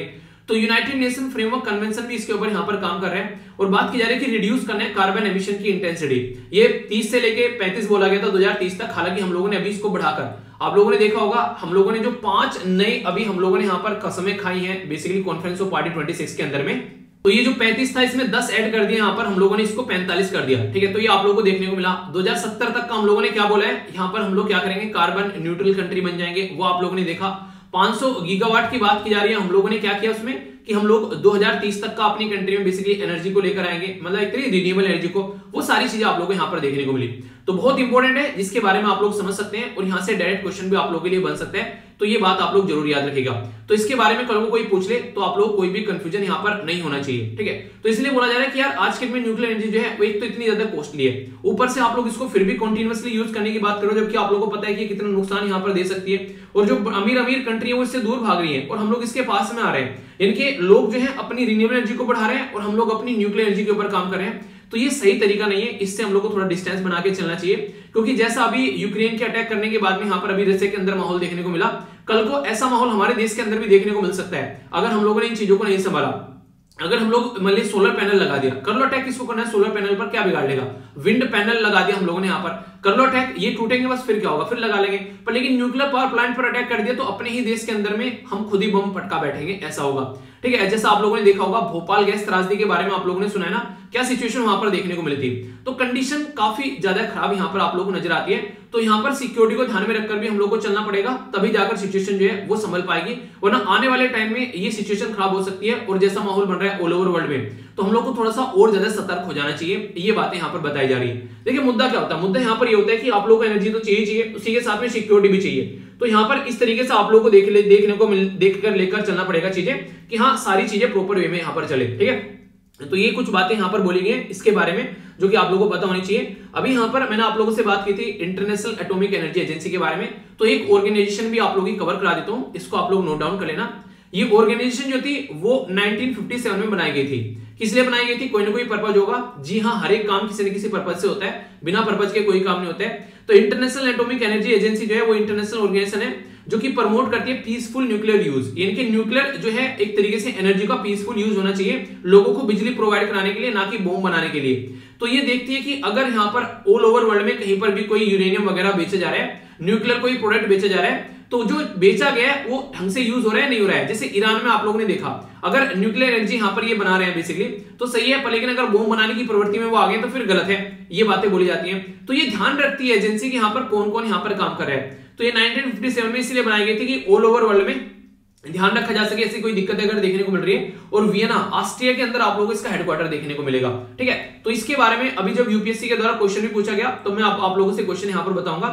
तो यूनाइटेड नेशन फ्रेमवर्क कन्वेंशन भी इसके ऊपर यहाँ पर काम कर रहे हैं और बात की जा रही है कि रिड्यूस करना है कार्बन एमिशन की इंटेंसिटी। ये 30 से लेके 35 बोला गया था 2030 तक, हालांकि हम लोगों ने अभी इसको बढ़ाकर, आप लोगों ने देखा होगा हम लोगों ने जो 5 नए अभी हम लोगों ने यहाँ पर कसमें खाई हैं बेसिकली कॉन्फ्रेंस ऑफ पार्टी 26 के अंदर में। तो ये जो 35 था इसमें 10 ऐड कर दिया, यहाँ पर हम लोगों ने इसको 45 कर दिया, ठीक है। तो ये आप लोगों को देखने को मिला। 2070 तक का हम लोगों ने क्या बोला है, यहाँ पर हम लोग क्या करेंगे, कार्बन न्यूट्रल कंट्री बन जाएंगे, वो आप लोगों ने देखा। 500 गीगावाट की बात की जा रही है, हम लोगों ने क्या किया उसमें कि हम लोग 2030 तक का अपनी कंट्री में बेसिकली एनर्जी को लेकर आएंगे, मतलब एक तरीके रिन्यूएबल एनर्जी को, वो सारी चीजें आप लोगों को यहाँ पर देखने को मिली। तो बहुत इंपॉर्टेंट है, जिसके बारे में आप लोग समझ सकते हैं और यहाँ से डायरेक्ट क्वेश्चन भी आप लोगों के लिए बन सकता है, तो ये बात आप लोग जरूर याद रखिएगा। तो इसके बारे में कल को कोई पूछ ले तो आप लोग कोई भी कंफ्यूजन यहाँ पर नहीं होना चाहिए, ठीक है। तो इसलिए बोला जा रहा है कि यार आज के दिन में न्यूक्लियर एनर्जी जो है वो एक तो इतनी ज्यादा कॉस्टली है, ऊपर से आप लोग इसको फिर भी कंटिन्यूअसली यूज करने की बात करो, जबकि आप लोगों को पता है कि कितना नुकसान यहाँ पर दे सकती है, और जो अमीर कंट्री है वो इससे दूर भाग रही है और हम लोग इसके पास में आ रहे हैं। इनके लोग जो है अपनी रिन्यूएबल एनर्जी को बढ़ा रहे हैं और हम लोग अपनी न्यूक्लियर एनर्जी के ऊपर काम कर रहे हैं। तो ये सही तरीका नहीं है, इससे हम लोग को थोड़ा डिस्टेंस बना के चलना चाहिए, क्योंकि जैसा अभी यूक्रेन के अटैक करने के बाद में यहाँ पर अभी रशिया के अंदर माहौल देखने को मिला, कल को ऐसा माहौल हमारे देश के अंदर भी देखने को मिल सकता है अगर हम लोगों ने इन चीजों को नहीं संभाला। अगर हम लोग मान लीजिए सोलर पैनल लगा दिया, कर लो अटैक, किसको करना है, सोलर पैनल पर, क्या बिगाड़ लेगा, विंड पैनल लगा दिया हम लोगों ने यहाँ पर, कर लो अटैक, ये टूटेंगे बस, फिर क्या होगा, फिर लगा लेंगे। पर लेकिन न्यूक्लियर पावर प्लांट पर अटैक कर दिया तो अपने ही देश के अंदर में हम खुद ही बम फटका बैठेंगे, ऐसा होगा, ठीक है। जैसा आप लोगों ने देखा होगा भोपाल गैस त्रासदी के बारे में आप लोगों ने सुना है ना, क्या सिचुएशन वहां पर देखने को मिली थी। तो कंडीशन काफी ज्यादा खराब यहाँ पर आप लोगों को नजर आती है। तो यहाँ पर सिक्योरिटी को ध्यान में रखकर भी हम लोग को चलना पड़ेगा, तभी जाकर सिचुएशन जो है वो संभल पाएगी, वरना आने वाले टाइम में ये सिचुएशन खराब हो सकती है। और जैसा माहौल बन रहा है ऑल ओवर वर्ल्ड में, तो हम लोग को थोड़ा सा और ज्यादा सतर्क हो जाना चाहिए। ये बातें यहाँ पर बताई जा रही है। देखिए मुद्दा क्या होता है, मुद्दा यहाँ पर ये होता है कि आप लोग को एनर्जी तो चाहिए, उसी के साथ में सिक्योरिटी भी चाहिए। तो यहाँ पर इस तरीके से आप लोग को देखने को देखकर लेकर चलना पड़ेगा चीजें, कि हाँ सारी चीजें प्रॉपर वे में यहाँ पर चले, ठीक है। तो ये कुछ बातें यहाँ पर बोली गई इसके बारे में जो कि आप लोगों को पता होनी चाहिए। अभी यहाँ पर मैंने आप लोगों से बात की थी इंटरनेशनल एटॉमिक एनर्जी एजेंसी के बारे में, तो एक ऑर्गेनाइजेशन भी आप लोगों की कवर करा देता हूँ, इसको आप लोग नोट डाउन कर लेना। ये ऑर्गेनाइजेशन जो थी वो 1957 में बनाई गई थी। किस लिए बनाई गई थी, कोई ना कोई पर्पज होगा। जी हाँ, हर एक काम किसी न किसी पर्पज से होता है, बिना पर्पज के कोई काम नहीं होता है। तो इंटरनेशनल एटॉमिक एनर्जी एजेंसी जो है वो इंटरनेशनल ऑर्गेनाइजेशन है जो कि प्रमोट करती है पीसफुल न्यूक्लियर यूज, यानी कि न्यूक्लियर जो है एक तरीके से एनर्जी का पीसफुल यूज होना चाहिए, लोगों को बिजली प्रोवाइड कराने के लिए, ना कि बॉम्ब बनाने के लिए। तो ये देखती है कि अगर यहाँ पर ऑल ओवर वर्ल्ड में कहीं पर भी कोई यूरेनियम वगैरह बेचा जा रहा है, न्यूक्लियर कोई प्रोडक्ट बेचा जा रहा है, तो जो बेचा गया है वो ढंग से यूज हो रहा है नहीं हो रहा है। जैसे ईरान में आप लोगों ने देखा, अगर न्यूक्लियर एनर्जी यहाँ पर ये बना रहे हैं बेसिकली तो सही है, पर लेकिन अगर बॉम्ब बनाने की प्रवृत्ति में वो आ गए तो फिर गलत है, ये बातें बोली जाती हैं। तो ये ध्यान रखती है एजेंसी की यहाँ पर कौन कौन यहाँ पर काम कर रहा है। तो ये 1957 में इसलिए बनाई गई थी कि ऑल ओवर वर्ल्ड में ध्यान रखा जा सके, ऐसी कोई दिक्कत अगर देखने को मिल रही है। और वियना ऑस्ट्रिया के अंदर आप लोगों को इसका हेडक्वार्टर देखने को मिलेगा, ठीक है। तो इसके बारे में अभी जब यूपीएससी के द्वारा क्वेश्चन भी पूछा गया तो मैं आप लोगों से क्वेश्चन यहाँ पर बताऊंगा।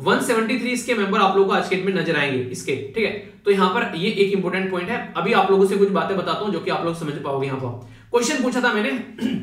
173 इसके मेंबर आप लोगों को आज के में नजर आएंगे इसके, ठीक है। तो यहाँ पर ये एक इंपॉर्टेंट पॉइंट है। अभी आप लोगों से कुछ बातें बताता हूँ जो कि आप लोग समझ पाओगे। यहाँ पर क्वेश्चन पूछा था मैंने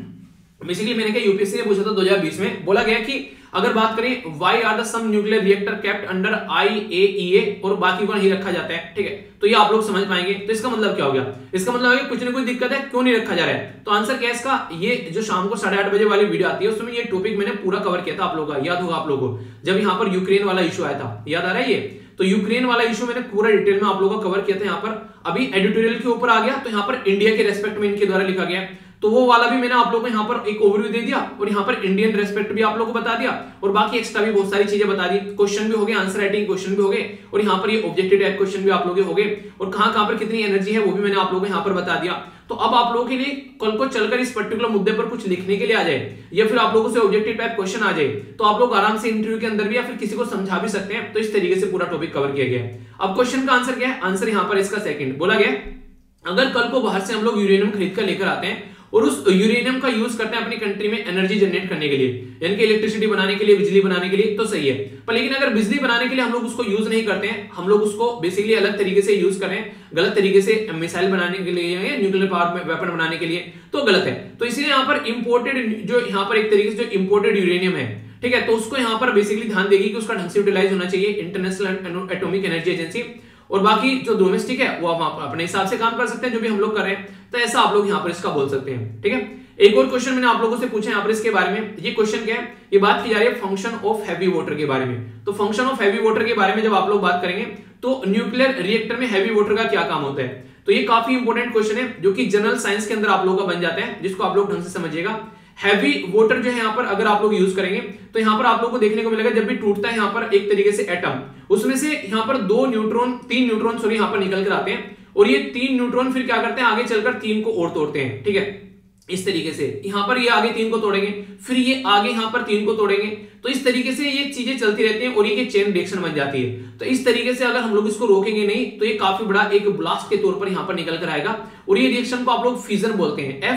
बेसिकली मैंने कहा यूपीएससी ने पूछा था 2020 में, बोला गया कि अगर बात करें why are the some nuclear reactor kept under IAEA और बाकी को नहीं रखा जाता है, ठीक है। तो ये आप लोग समझ पाएंगे। तो इसका मतलब क्या हो गया, इसका मतलब है कुछ ना कुछ दिक्कत है, क्यों नहीं रखा जा रहा है। तो आंसर क्या है इसका, ये जो शाम को 8:30 बजे वाली वीडियो आती है उसमें ये टॉपिक मैंने पूरा कवर किया था आप लोगों का, याद होगा आप लोगों को, जब यहाँ पर यूक्रेन वाला इशू आया था, याद आ रहा है ये। तो यूक्रेन वाला इशू मैंने पूरा डिटेल में आप लोगों को कवर किया था। यहाँ पर अभी एडिटोरियल के ऊपर आ गया, तो यहाँ पर इंडिया के रेस्पेक्ट में इनके द्वारा लिखा गया, तो वो वाला भी मैंने आप लोगों को यहाँ पर एक ओवरव्यू दे दिया और यहाँ पर इंडियन रेस्पेक्ट भी आप लोगों को बता दिया और बाकी एक्स्ट्रा भी बहुत सारी चीजें बता दी। क्वेश्चन भी हो गए, आंसर राइटिंग क्वेश्चन भी हो गए और यहाँ पर ये ऑब्जेक्टिव टाइप क्वेश्चन भी आप लोगों के हो गए और कहाँ पर कितनी एनर्जी है वो भी मैंने आप लोगों को यहाँ पर बता दिया। तो अब आप लोगों के लिए कल को चलकर इस पर्टिकुलर मुद्दे पर कुछ लिखने के लिए आ जाए या फिर आप लोगों से ऑब्जेक्टिव टाइप क्वेश्चन आ जाए तो आप लोग आराम से इंटरव्यू के अंदर भी या फिर किसी को समझा भी सकते हैं। तो इस तरीके से पूरा टॉपिक कवर किया गया है। अब क्वेश्चन का आंसर क्या है, आंसर यहाँ पर इसका सेकंड बोला गया, अगर कल को बाहर से हम लोग यूरेनियम खरीद कर लेकर आते हैं और उस यूरेनियम का यूज करते हैं अपनी कंट्री में एनर्जी जनरेट करने के लिए, यानी कि इलेक्ट्रिसिटी बनाने के लिए, बिजली बनाने के लिए, तो सही है। पर लेकिन अगर बिजली बनाने के लिए हम लोग उसको यूज नहीं करते हैं, हम लोग उसको बेसिकली अलग तरीके से यूज करें, गलत तरीके से मिसाइल बनाने के लिए या न्यूक्लियर पावर में वेपन बनाने के लिए, तो गलत है। तो इसलिए यहाँ पर इंपोर्टेड जो यहाँ पर एक तरीके से जो इंपोर्टेड यूरेनियम है, ठीक है, तो उसको यहाँ पर बेसिकली ध्यान देगी कि उसका ढंग से यूटिलाइज होना चाहिए इंटरनेशनल एटॉमिक एनर्जी एजेंसी। और बाकी जो डोमेस्टिक है वो आप अपने हिसाब से काम कर सकते हैं, जो भी हम लोग कर रहे हैं। तो ऐसा आप लोग यहाँ पर इसका बोल सकते हैं, ठीक है। एक और क्वेश्चन मैंने आप लोगों से पूछा यहाँ पर इसके बारे में। ये क्वेश्चन क्या है, ये बात की जा रही है फंक्शन ऑफ हैवी वाटर के बारे में। तो फंक्शन ऑफ हैवी वाटर के बारे में जब आप लोग बात करेंगे तो न्यूक्लियर रिएक्टर में हैवी वाटर का क्या काम होता है। तो ये काफी इंपॉर्टेंट क्वेश्चन है जो कि जनरल साइंस के अंदर आप लोगों का बन जाता है, जिसको आप लोग ढंग से समझिएगा। हैवी वाटर जो है यहाँ पर अगर आप लोग यूज करेंगे तो यहाँ पर आप लोग को देखने को मिलेगा जब भी टूटता है यहाँ पर एक तरीके से एटम, उसमें से यहाँ पर तीन न्यूट्रॉन सॉरी यहाँ पर निकल कर आते हैं, और ये 3 न्यूट्रॉन फिर क्या करते हैं आगे चलकर 3 को और तोड़ते हैं। ठीक है, इस तरीके से यहाँ पर ये आगे 3 को तोड़ेंगे, फिर ये आगे यहाँ पर 3 को तोड़ेंगे, तो इस तरीके से ये चीजें चलती रहती हैं और ये चेन रिएक्शन बन जाती है। तो इस तरीके से अगर हम लोग इसको रोकेंगे नहीं तो ये काफी बड़ा एक ब्लास्ट के तौर पर यहाँ पर निकल कर आएगा, और ये रिएक्शन को आप लोग फिजन बोलते हैं,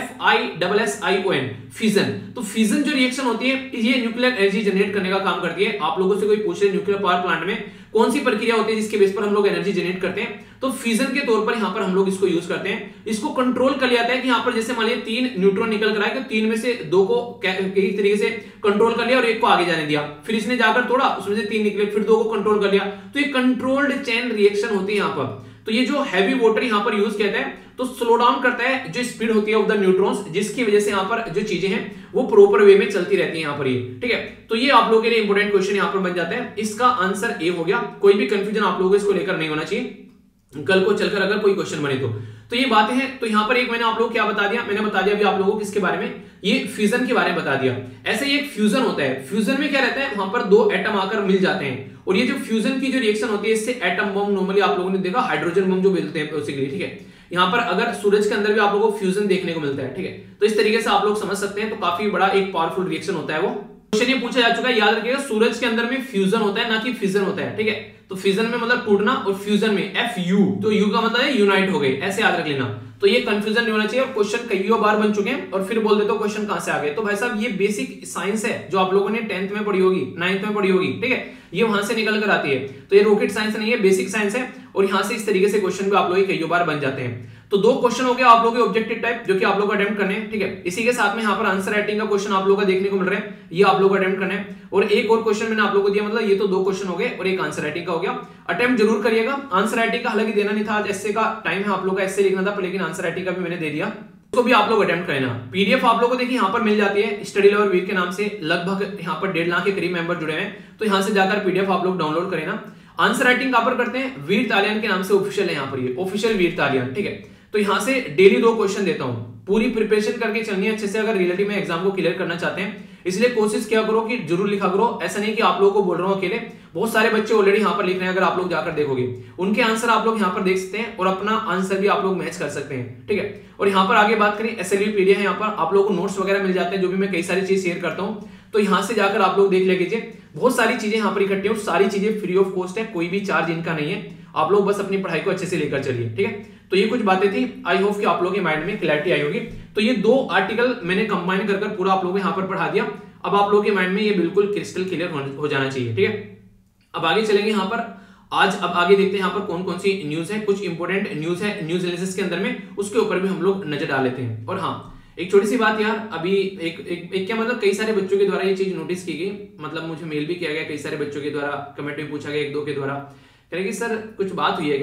FISSION, फिजन। तो फिजन जो रिएक्शन होती है ये न्यूक्लियर एनर्जी जनरेट करने का काम करती है। आप लोगों से कोई पूछे न्यूक्लियर पावर प्लांट में कौन सी प्रक्रिया होती है जिसके बेस पर हम लोग एनर्जी जनरेट करते हैं, तो फिजन के तौर पर यहाँ पर हम लोग इसको यूज करते हैं। इसको कंट्रोल कर लिया जाता है कि यहाँ पर जैसे मान लिया 3 न्यूट्रॉन निकल कर आए तो 3 में से 2 को एक तरीके से कंट्रोल कर लिया और 1 को आगे जाने दिया, फिर इसने जाकर तोड़ा उसमें से 3 निकले, फिर 2 को कंट्रोल कर लिया, तो ये कंट्रोल्ड चेन रिएक्शन होती है यहाँ पर। तो ये जो हैवी वाटर यहाँ पर यूज किया है तो स्लो डाउन करता है जो स्पीड होती है ऑफ द न्यूट्रॉन्स, जिसकी वजह से यहाँ पर जो चीजें हैं वो प्रॉपर वे में चलती रहती है यहाँ पर ये। ठीक है, तो ये आप लोगों के लिए इंपॉर्टेंट क्वेश्चन यहाँ पर बन जाता है। इसका आंसर ए हो गया, कोई भी कंफ्यूजन आप लोगों को इसको लेकर नहीं होना चाहिए, कल को चलकर अगर कोई क्वेश्चन बने तो ये बातें हैं। तो यहाँ पर एक मैंने आप लोग क्या बता दिया, मैंने बता दिया अभी आप लोगों को किसके बारे में, ये फ्यूजन के बारे में बता दिया। ऐसे ही एक फ्यूजन होता है, फ्यूजन में क्या रहता है वहां पर 2 एटम आकर मिल जाते हैं, और ये जो फ्यूजन की जो रिएक्शन होती है इससे एटम बम नॉर्मली आप लोगों ने देखा हाइड्रोजन बम जो मिलते हैं बेसिकली। ठीक है, यहाँ पर अगर सूरज के अंदर भी आप लोगों को फ्यूजन देखने को मिलता है। ठीक है, तो इस तरीके से आप लोग समझ सकते हैं, तो काफी बड़ा एक पावरफुल रिएक्शन होता है वो। क्वेश्चन ये पूछा जा चुका है, याद रखिएगा सूरज के अंदर में फ्यूजन होता है ना कि फिजन होता है। ठीक है, तो फिजन में मतलब टूटना और फ्यूजन में FU, तो U का मतलब है यूनाइट हो गए, ऐसे याद रख लेना। तो ये कंफ्यूजन नहीं होना चाहिए, और क्वेश्चन कई बार बन चुके हैं और फिर बोल देते हो क्वेश्चन कहां से आ गए। तो भाई साहब ये बेसिक साइंस है जो आप लोगों ने 10th में पढ़ी होगी, 9th में पढ़ी होगी। ठीक है, ये वहां से निकल कर आती है, तो ये रॉकेट साइंस नहीं है, बेसिक साइंस है, और यहां से इस तरीके से क्वेश्चन भी आप लोग कई बार बन जाते हैं। तो 2 क्वेश्चन हो गया आप लोगों के ऑब्जेक्टिव टाइप जो कि आप लोग अटेम्प्ट करने हैं। ठीक है, इसी के साथ में यहाँ पर आंसर राइटिंग का क्वेश्चन आप लोगों का देखने को मिल रहा है, ये आप लोग अटेम्प्ट करने हैं, और एक और क्वेश्चन मैंने आप लोगों को दिया, मतलब ये तो 2 क्वेश्चन हो गए और एक आंसर राइटिंग का हो गया। अटेम्प्ट जरूर करिएगा, आंसर राइटिंग का हालांकि देना नहीं था, आज एस्से का टाइम है, आप लोग का एस्से लिखना था, लेकिन आंसर राइटिंग का भी मैंने दे दिया, उसको भी आप लोग अटेम्प्ट करना। पीडीएफ आप लोगों को देखिए यहाँ पर मिल जाती है, स्टडी लवर वीर के नाम से लगभग यहाँ पर 1.5 लाख के करीब मेंबर जुड़े हैं, तो यहाँ से जाकर पीडीएफ आप लोग डाउनलोड करें ना। आंसर राइटिंग कहां पर करते हैं, वीर तालियान के नाम से ऑफिशियल है यहाँ पर, ये ऑफिशियल वीर तालियान। ठीक है, तो यहाँ से डेली 2 क्वेश्चन देता हूं, पूरी प्रिपरेशन करके चलनी है अच्छे से अगर रियलिटी में एग्जाम को क्लियर करना चाहते हैं, इसलिए कोशिश किया करो कि जरूर लिखा करो। ऐसा नहीं कि आप लोगों को बोल रहा हूं अकेले, बहुत सारे बच्चे ऑलरेडी यहाँ पर लिख रहे हैं, अगर आप लोग जाकर देखोगे उनके आंसर आप लोग यहाँ पर देख सकते हैं और अपना आंसर भी आप लोग मैच कर सकते हैं। ठीक है, और यहाँ पर आगे बात करें SLV PDF है, यहाँ पर आप लोगों को नोट्स वगैरह मिल जाते हैं, जो भी मैं कई सारी चीज शेयर करता हूँ, तो यहाँ से जाकर आप लोग देख लीजिए, बहुत सारी चीजें यहाँ पर इकट्ठी हैं, सारी चीजें फ्री ऑफ कॉस्ट है, कोई भी चार्ज इनका नहीं है, आप लोग बस अपनी पढ़ाई को अच्छे से लेकर चलिए। ठीक है, तो ये कुछ बातें थी, आई होप कि आप लोगों के माइंड में क्लैरिटी आई होगी। तो ये 2 आर्टिकल मैंने कंबाइन कर पूरा आप लोगों को यहाँ पर पढ़ा दिया, अब आप लोगों के माइंड में ये बिल्कुल क्रिस्टल क्लियर हो जाना चाहिए। ठीक है, अब आगे चलेंगे यहाँ पर, अब आगे देखते हैं यहाँ पर कौन कौन सी न्यूज है, कुछ इंपोर्टेंट न्यूज है न्यूज एनालिसिस के अंदर में, उसके ऊपर भी हम लोग नजर डाल लेते हैं। और हाँ, एक छोटी सी बात यार, अभी एक क्या मतलब कई सारे बच्चों के द्वारा ये चीज नोटिस की गई, मतलब मुझे मेल भी किया गया कई सारे बच्चों के द्वारा, कमेंट में पूछा गया 1-2 के द्वारा, कह रहे कि सर कुछ बात हुई है कि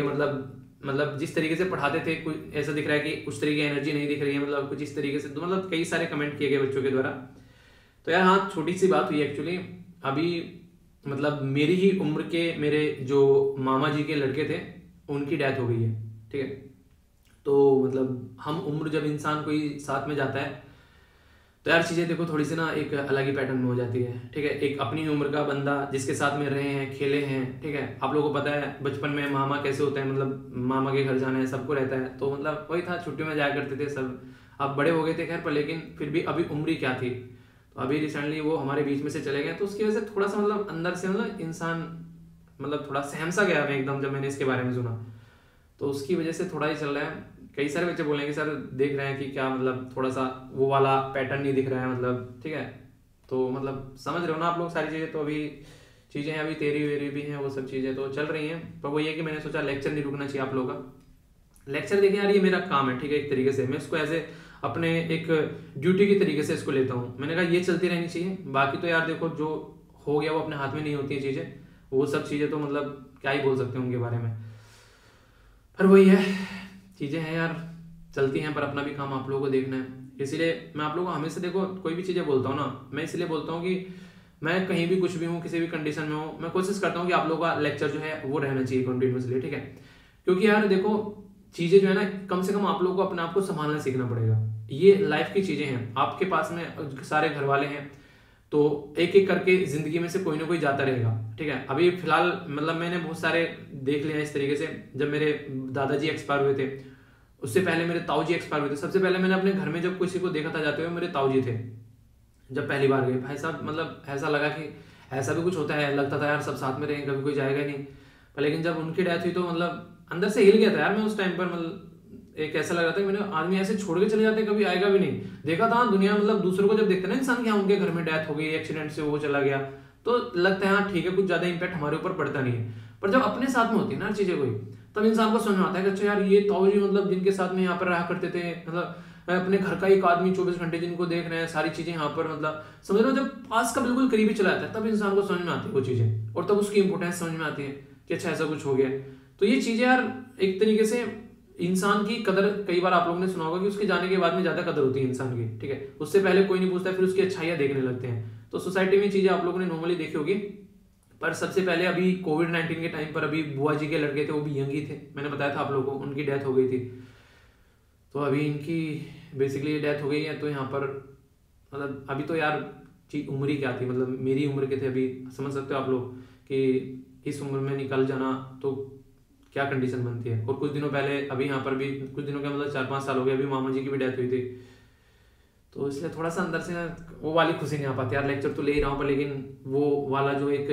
मतलब जिस तरीके से पढ़ाते थे कुछ ऐसा दिख रहा है कि उस तरीके की एनर्जी नहीं दिख रही है, मतलब कुछ इस तरीके से, तो मतलब कई सारे कमेंट किए गए बच्चों के द्वारा। तो यार हाँ, छोटी सी बात हुई एक्चुअली, अभी मतलब मेरी ही उम्र के मेरे जो मामा जी के लड़के थे उनकी डेथ हो गई है। ठीक है, तो मतलब हम उम्र जब इंसान कोई साथ में जाता है तो यार चीज़ें देखो थोड़ी सी ना एक अलग ही पैटर्न में हो जाती है। ठीक है, एक अपनी उम्र का बंदा जिसके साथ में रहे हैं, खेले हैं, ठीक है, आप लोगों को पता है बचपन में मामा कैसे होता है, मतलब मामा के घर जाना है, सबको रहता है, तो मतलब वही था, छुट्टियों में जाया करते थे सब। अब बड़े हो गए थे खैर, पर लेकिन फिर भी अभी उम्र ही क्या थी, तो अभी रिसेंटली वो हमारे बीच में से चले गए, तो उसकी वजह से थोड़ा सा मतलब अंदर से मतलब इंसान मतलब थोड़ा सहम सा गया मैं एकदम, जब मैंने इसके बारे में सुना, तो उसकी वजह से थोड़ा ही चल रहा है। कई सारे बच्चे बोलेंगे सर देख रहे हैं कि क्या मतलब थोड़ा सा वो वाला पैटर्न नहीं दिख रहा है, मतलब ठीक है, तो मतलब समझ रहे हो ना आप लोग सारी चीज़ें। तो अभी चीज़ें अभी तेरी वेरी भी हैं, वो सब चीज़ें तो चल रही हैं, पर वो ये कि मैंने सोचा लेक्चर नहीं रुकना चाहिए आप लोगों का। लेक्चर देखिए यार, ये मेरा काम है, ठीक है, एक तरीके से मैं इसको ऐसे अपने एक ड्यूटी की तरीके से इसको लेता हूँ। मैंने कहा ये चलती रहनी चाहिए, बाकी तो यार देखो जो हो गया वो अपने हाथ में नहीं होती है चीज़ें, वो सब चीज़ें तो मतलब क्या ही बोल सकते हैं उनके बारे में, पर वही है, चीज़ें हैं यार, चलती हैं, पर अपना भी काम आप लोगों को देखना है। इसीलिए मैं आप लोगों को हमेशा देखो कोई भी चीज़ें बोलता हूँ ना, मैं इसलिए बोलता हूँ कि मैं कहीं भी कुछ भी हूँ, किसी भी कंडीशन में हूँ, मैं कोशिश करता हूँ कि आप लोगों का लेक्चर जो है वो रहना चाहिए कंटिन्यूसली, ठीक है, क्योंकि यार देखो चीजें जो है ना, कम से कम आप लोगों को अपने आप को संभालना सीखना पड़ेगा। ये लाइफ की चीजें हैं, आपके पास में सारे घर वाले हैं, तो एक एक करके जिंदगी में से कोई ना कोई जाता रहेगा, ठीक है। अभी फिलहाल मतलब मैंने बहुत सारे देख लिया इस तरीके से। जब मेरे दादाजी एक्सपायर हुए थे, उससे पहले मेरे ताऊ जी एक्सपायर हुए थे। सबसे पहले मैंने अपने घर में जब किसी को देखा था जाते हुए, मेरे ताऊ जी थे। जब पहली बार गए, भाई साहब मतलब ऐसा लगा कि ऐसा भी कुछ होता है, लगता था यार सब साथ में रहेंगे, कभी कोई जाएगा नहीं। पर लेकिन जब उनकी डेथ हुई तो मतलब अंदर से हिल गया था यार मैं उस टाइम पर। मतलब एक ऐसा लग रहा था कि मैंने आदमी ऐसे छोड़ के चले जाते, कभी आएगा भी नहीं। देखा था दुनिया, मतलब दूसरों को जब देखते ना इंसान, क्या उनके घर में डेथ हो गई, एक्सीडेंट से वो चला गया, तो लगता है हाँ ठीक है, कुछ ज्यादा इंपैक्ट हमारे ऊपर पड़ता नहीं है। पर जब अपने साथ में होती है ना चीजें कोई, तब इंसान को समझ में आता है कि अच्छा यार ये ताऊ जी मतलब जिनके साथ में यहाँ पर रहा करते थे, मतलब अपने घर का एक आदमी 24 घंटे जिनको देख रहे हैं, सारी चीजें यहाँ पर, मतलब समझ रहे हो, जब पास का बिल्कुल करीबी चला जाता है तब इंसान को समझ में आती है वो चीजें, और तब उसकी इंपोर्टेंस समझ में आती है कि अच्छा ऐसा कुछ हो गया। तो ये चीजें यार एक तरीके से इंसान की कदर, कई बार आप लोगों ने सुना होगा कि उसके जाने के बाद में ज्यादा कदर होती है इंसान की, ठीक है। उससे पहले कोई नहीं पूछता, फिर उसकी अच्छाइयां देखने लगते हैं। तो सोसाइटी में चीजें आप लोगों ने नॉर्मली देखी होगी। पर सबसे पहले अभी कोविड-19 के टाइम पर अभी बुआ जी के लड़के थे, वो भी यंग ही थे, मैंने बताया था आप लोगों को, उनकी डेथ हो गई थी। तो अभी इनकी बेसिकली डेथ हो गई है। तो यहाँ पर मतलब अभी तो यार उम्र ही क्या थी, मतलब मेरी उम्र के थे अभी, समझ सकते हो आप लोग कि इस उम्र में निकल जाना तो क्या कंडीशन बनती है। और कुछ दिनों पहले अभी यहाँ पर भी, कुछ दिनों के मतलब 4-5 साल हो गए, अभी मामा जी की भी डेथ हुई थी। तो इसलिए थोड़ा सा अंदर से वो वाली खुशी नहीं आ पाती यार। लेक्चर तो ले ही रहा हूँ पर लेकिन वो वाला जो एक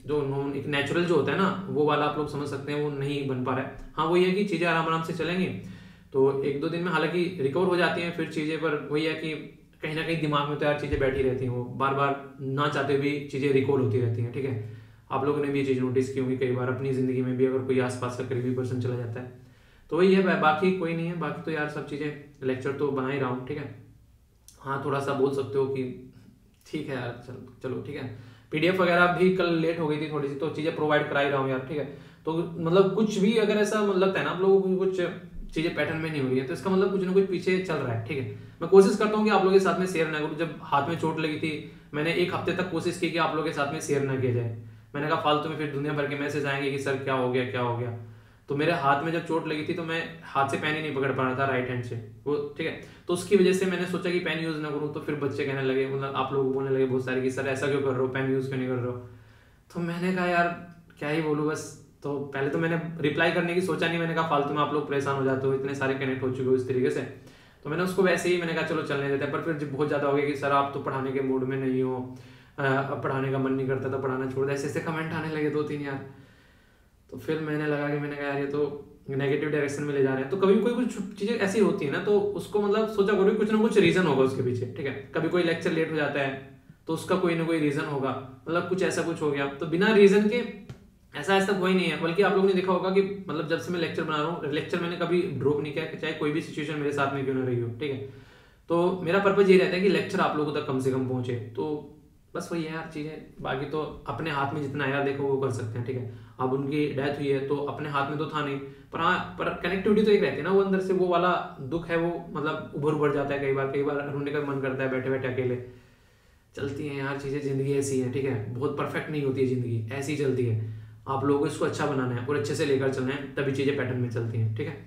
नेचुरल जो होता है ना, वो वाला आप लोग समझ सकते हैं, वो नहीं बन पा रहा है। हाँ वही है कि चीज़ें आराम आराम से चलेंगी तो 1-2 दिन में हालांकि रिकवर हो जाती हैं फिर चीज़ें। पर वही है कि कहीं ना कहीं दिमाग में तो यार चीज़ें बैठी रहती हैं, वो बार बार ना चाहते हुए भी चीज़ें रिकॉल होती रहती हैं, ठीक है। आप लोगों ने भी ये चीज़ नोटिस की होंगी कई बार अपनी ज़िंदगी में भी, अगर कोई आसपास का करीबी पर्सन चला जाता है तो वही है, बाकी कोई नहीं है। बाकी तो यार सब चीज़ें लेक्चर तो बना ही रहा हूँ, ठीक है। हाँ थोड़ा सा बोल सकते हो कि ठीक है यार, चलो ठीक है। PDF वगैरह भी कल लेट हो गई थी थोड़ी सी, तो चीज़ें प्रोवाइड करा ही रहा हूँ यार, ठीक है। तो मतलब कुछ भी अगर ऐसा लगता है ना आप लोगों को कुछ चीज़ें पैटर्न में नहीं हो रही है, तो इसका मतलब कुछ ना कुछ पीछे चल रहा है, ठीक है। मैं कोशिश करता हूँ कि आप लोगों के साथ में शेयर ना करूँ। जब हाथ में चोट लगी थी, मैंने 1 हफ्ते तक कोशिश की कि आप लोगों के साथ में शेयर ना किया जाए। मैंने कहा फालतू में फिर दुनिया भर के मैसेज आएंगे कि सर क्या हो गया क्या हो गया। तो मेरे हाथ में जब चोट लगी थी तो मैं हाथ से पेन ही नहीं पकड़ पा रहा था, राइट हैंड से वो, ठीक है। तो उसकी वजह से मैंने सोचा कि पेन यूज ना करूँ। तो फिर बच्चे कहने लगे, मतलब आप लोग बोलने लगे बहुत सारे कि सर ऐसा क्यों कर रहे हो, पेन यूज क्यों नहीं कर रहे हो। तो मैंने कहा यार क्या ही बोलूँ बस। तो पहले तो मैंने रिप्लाई करने की सोचा नहीं, मैंने कहा फालतू में आप लोग परेशान हो जाते हो, इतने सारे कनेक्ट हो चुके हो इस तरीके से। तो मैंने उसको वैसे ही मैंने कहा चलो चलने देते हैं। पर फिर जब बहुत ज़्यादा हो गया कि सर आप तो पढ़ाने के मूड में नहीं हो, अब पढ़ाने का मन नहीं करता, तो पढ़ाना छोड़ दे, ऐसे कमेंट आने लगे 2-3 यार। तो फिर मैंने लगा कि मैंने कहा यार ये तो नेगेटिव डायरेक्शन में ले जा रहे हैं। तो कभी कोई कुछ चीज़ें ऐसी होती है ना, तो उसको मतलब सोचा करो कुछ ना कुछ रीज़न होगा उसके पीछे, ठीक है। कभी कोई लेक्चर लेट हो जाता है तो उसका कोई ना कोई रीज़न होगा, मतलब कुछ ऐसा कुछ हो गया। तो बिना रीज़न के ऐसा कोई नहीं है। बल्कि आप लोगों ने देखा होगा कि मतलब जब से मैं लेक्चर बना रहा हूँ, लेक्चर मैंने कभी ड्रॉप नहीं किया, चाहे कोई भी सिचुएशन मेरे साथ में क्यों ना रही हो, ठीक है। तो मेरा पर्पज ये रहता है कि लेक्चर आप लोगों तक कम से कम पहुंचे। तो बस वही है यार चीज़ें, बाकी तो अपने हाथ में जितना यार देखो वो कर सकते हैं, ठीक है। अब उनकी डेथ हुई है तो अपने हाथ में तो था नहीं, पर हाँ पर कनेक्टिविटी तो एक रहती है ना, वो अंदर से वो वाला दुख है वो मतलब उभर जाता है। कई बार रोने का मन करता है बैठे बैठे अकेले। चलती हैं यार चीज़ें, ज़िंदगी ऐसी है, ठीक है। बहुत परफेक्ट नहीं होती है ज़िंदगी, ऐसी चलती है। आप लोगों को इसको अच्छा बनाना है और अच्छे से लेकर चलना है, तभी चीज़ें पैटर्न में चलती हैं, ठीक है।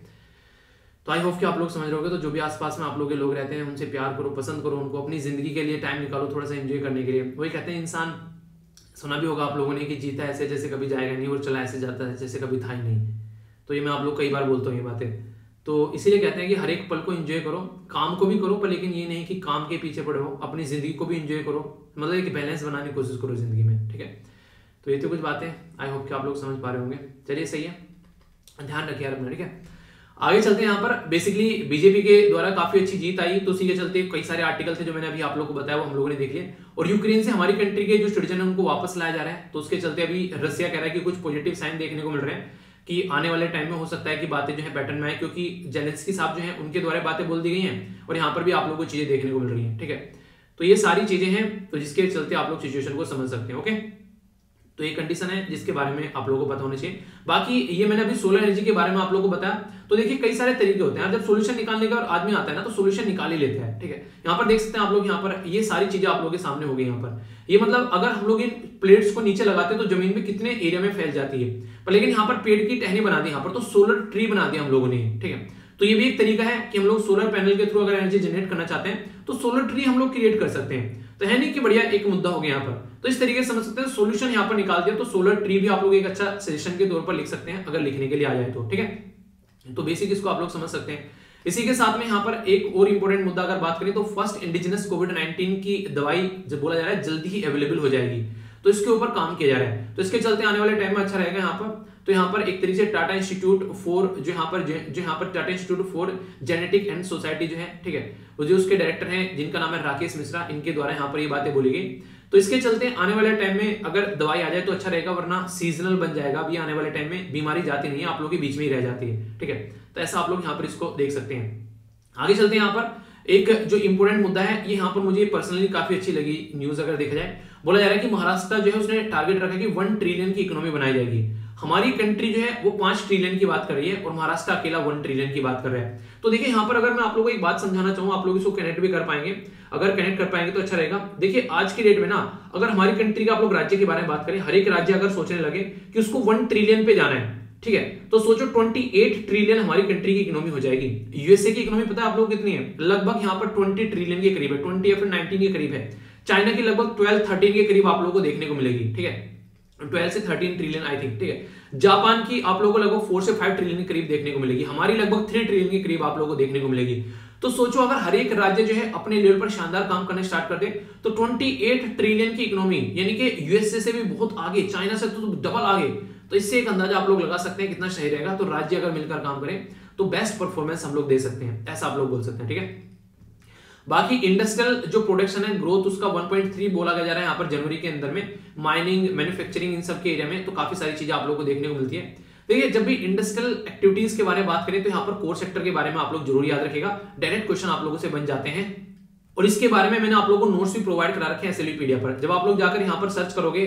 तो आई होप कि आप लोग समझ रहे होगे। तो जो भी आसपास में आप लोग के लोग रहते हैं उनसे प्यार करो, पसंद करो उनको, अपनी ज़िंदगी के लिए टाइम निकालो थोड़ा सा एंजॉय करने के लिए। वही कहते हैं इंसान, सुना भी होगा आप लोगों ने कि जीता ऐसे जैसे कभी जाएगा नहीं, और चला ऐसे जाता है जैसे कभी था ही नहीं। तो ये मैं आप लोग कई बार बोलता हूँ ये बातें। तो इसीलिए कहते हैं कि हर एक पल को एंजॉय करो, काम को भी करो, पर लेकिन ये नहीं कि काम के पीछे पड़े हो, अपनी ज़िंदगी को भी एंजॉय करो, मतलब एक बैलेंस बनाने की कोशिश करो ज़िंदगी में, ठीक है। तो ये तो कुछ बातें आई होप कि आप लोग समझ पा रहे होंगे। चलिए सही है, ध्यान रखिए यार अपना, ठीक है। आगे चलते हैं। यहाँ पर बेसिकली बीजेपी के द्वारा काफी अच्छी जीत आई, तो उसी के चलते कई सारे आर्टिकल थे जो मैंने अभी आप लोगों को बताया वो हम लोगों ने देख लिए। और यूक्रेन से हमारी कंट्री के जो सिटीजन है उनको वापस लाया जा रहा है। तो उसके चलते अभी रसिया कह रहा है कि कुछ पॉजिटिव साइन देखने को मिल रहे हैं कि आने वाले टाइम में हो सकता है कि बातें जो है पैटर्न में आए, क्योंकि जेलेंस्की साहब जो है उनके द्वारा बातें बोल दी गई हैं और यहाँ पर भी आप लोगों को चीजें देखने को मिल रही है, ठीक है। तो ये सारी चीजें हैं तो जिसके चलते आप लोग सिचुएशन को समझ सकते हैं, ओके। तो ये कंडीशन है जिसके बारे में आप लोगों को पता होना चाहिए। बाकी ये मैंने अभी सोलर एनर्जी के बारे में आप लोगों को बताया। तो देखिए कई सारे तरीके होते हैं, जब सोल्यूशन निकालने का आदमी आता है ना तो सोल्यूशन निकाल ही लेता है, ठीक है। यहाँ पर देख सकते हैं आप लोग, यहाँ पर ये सारी चीजें आप लोगों के सामने हो गई। यहाँ पर ये मतलब अगर हम लोग इन प्लेट्स को नीचे लगाते हैं तो जमीन में कितने एरिया में फैल जाती है, पर लेकिन यहाँ पर पेड़ की टहनी बना दी, यहाँ पर तो सोलर ट्री बना दिया हम लोगों ने, ठीक है। तो ये भी एक तरीका है कि हम लोग सोलर पैनल के थ्रू अगर एनर्जी जनरेट करना चाहते हैं तो सोलर ट्री हम लोग क्रिएट कर सकते हैं। तो है नहीं कि बढ़िया एक मुद्दा हो गया यहाँ पर। तो इस तरीके से समझ सकते हैं, सोल्यूशन यहाँ पर निकाल दिया तो सोलर ट्री भी आप लोग एक अच्छा सजेशन के तौर पर लिख सकते हैं अगर लिखने के लिए आ जाए तो, ठीक है। तो बेसिक इसको आप लोग समझ सकते हैं। इसी के साथ में यहाँ पर एक और इंपॉर्टेंट मुद्दा अगर बात करें तो फर्स्ट इंडिजिनस कोविड-19 की दवाई जब बोला जा रहा है जल्दी ही अवेलेबल हो जाएगी, तो इसके ऊपर काम किया जा रहा है। तो इसके चलते आने वाले टाइम में अच्छा रहेगा यहाँ पर। तो यहाँ पर एक तरीके से टाटा इंस्टीट्यूट फॉर जो यहाँ पर Tata institute for genetic and society जो है, ठीक है, वो जो उसके डायरेक्टर हैं जिनका नाम है राकेश मिश्रा, इनके द्वारा यहाँ पर ये बातें बोली गई। तो इसके चलते आने वाले टाइम में अगर दवाई आ जाए तो अच्छा रहेगा, वरना सीजनल बन जाएगा। अभी आने वाले टाइम में बीमारी जाती नहीं है, आप लोग के बीच में ही रह जाती है, ठीक है। तो ऐसा आप लोग यहाँ पर इसको देख सकते हैं। आगे चलते हैं। यहाँ पर एक जो इंपोर्टेंट मुद्दा है, ये यहाँ पर मुझे पर्सनली काफी अच्छी लगी न्यूज अगर देखा जाए। बोला जा रहा है कि महाराष्ट्र जो है उसने टारगेट रखा है कि 1 ट्रिलियन की इकोनॉमी बनाई जाएगी। हमारी कंट्री जो है वो 5 ट्रिलियन की बात कर रही है और महाराष्ट्र अकेला 1 ट्रिलियन की बात कर रहा है। तो देखिए यहाँ पर अगर मैं आप लोगों को एक बात समझाना चाहूँ, आप लोग इसको कनेक्ट भी कर पाएंगे। अगर कनेक्ट कर पाएंगे तो अच्छा रहेगा। देखिए आज की डेट में ना अगर हमारी कंट्री का आप लोग राज्य के बारे में बात करें, हर एक राज्य अगर सोचने लगे कि उसको 1 ट्रिलियन पे जाना है, ठीक है, तो सोचो 28 ट्रिलियन हमारी कंट्री की इकोनॉमी हो जाएगी। यूएसए की इकोनॉमी पता है आप लोग कितनी है? लगभग यहाँ पर 20 ट्रिलियन के करीब है, 20 या फिर 19 के करीब है। चाइना की लगभग 12-13 के करीब आप लोगों को देखने को मिलेगी, ठीक है, 12 से 13 ट्रिलियन आई थिंक, ठीक है। जापान की आप लोगों को लगभग 4 से 5 ट्रिलियन के करीब देखने को मिलेगी। हमारी लगभग 3 ट्रिलियन के करीब आप लोगों को देखने को मिलेगी। तो सोचो अगर हर एक राज्य जो है अपने लेवल पर शानदार काम करना स्टार्ट कर दे तो 28 ट्रिलियन की इकोनॉमी, यानी कि यूएसए से भी बहुत आगे, चाइना से तो डबल आगे। तो इससे एक अंदाजा आप लोग लगा सकते हैं कितना सही रहेगा। तो राज्य अगर मिलकर काम करें तो बेस्ट परफॉर्मेंस हम लोग दे सकते हैं, ऐसा आप लोग बोल सकते हैं, ठीक है। बाकी इंडस्ट्रियल जो प्रोडक्शन है ग्रोथ उसका 1.3 बोला जा रहा है यहाँ पर जनवरी के अंदर में। माइनिंग, मैन्युफैक्चरिंग, इन सब के एरिया में तो काफी सारी चीजें आप लोग को देखने को मिलती है। देखिए जब भी इंडस्ट्रियल एक्टिविटीज के बारे में बात करें तो यहाँ पर कोर सेक्टर के बारे में आप लोग जरूर याद रखिएगा, डायरेक्ट क्वेश्चन आप लोगों से बन जाते हैं। और इसके बारे में मैंने आप लोगों को नोट्स भी प्रोवाइड करा रखे हैं एसएलवीपीडिया पर। जब आप लोग जाकर यहाँ पर सर्च करोगे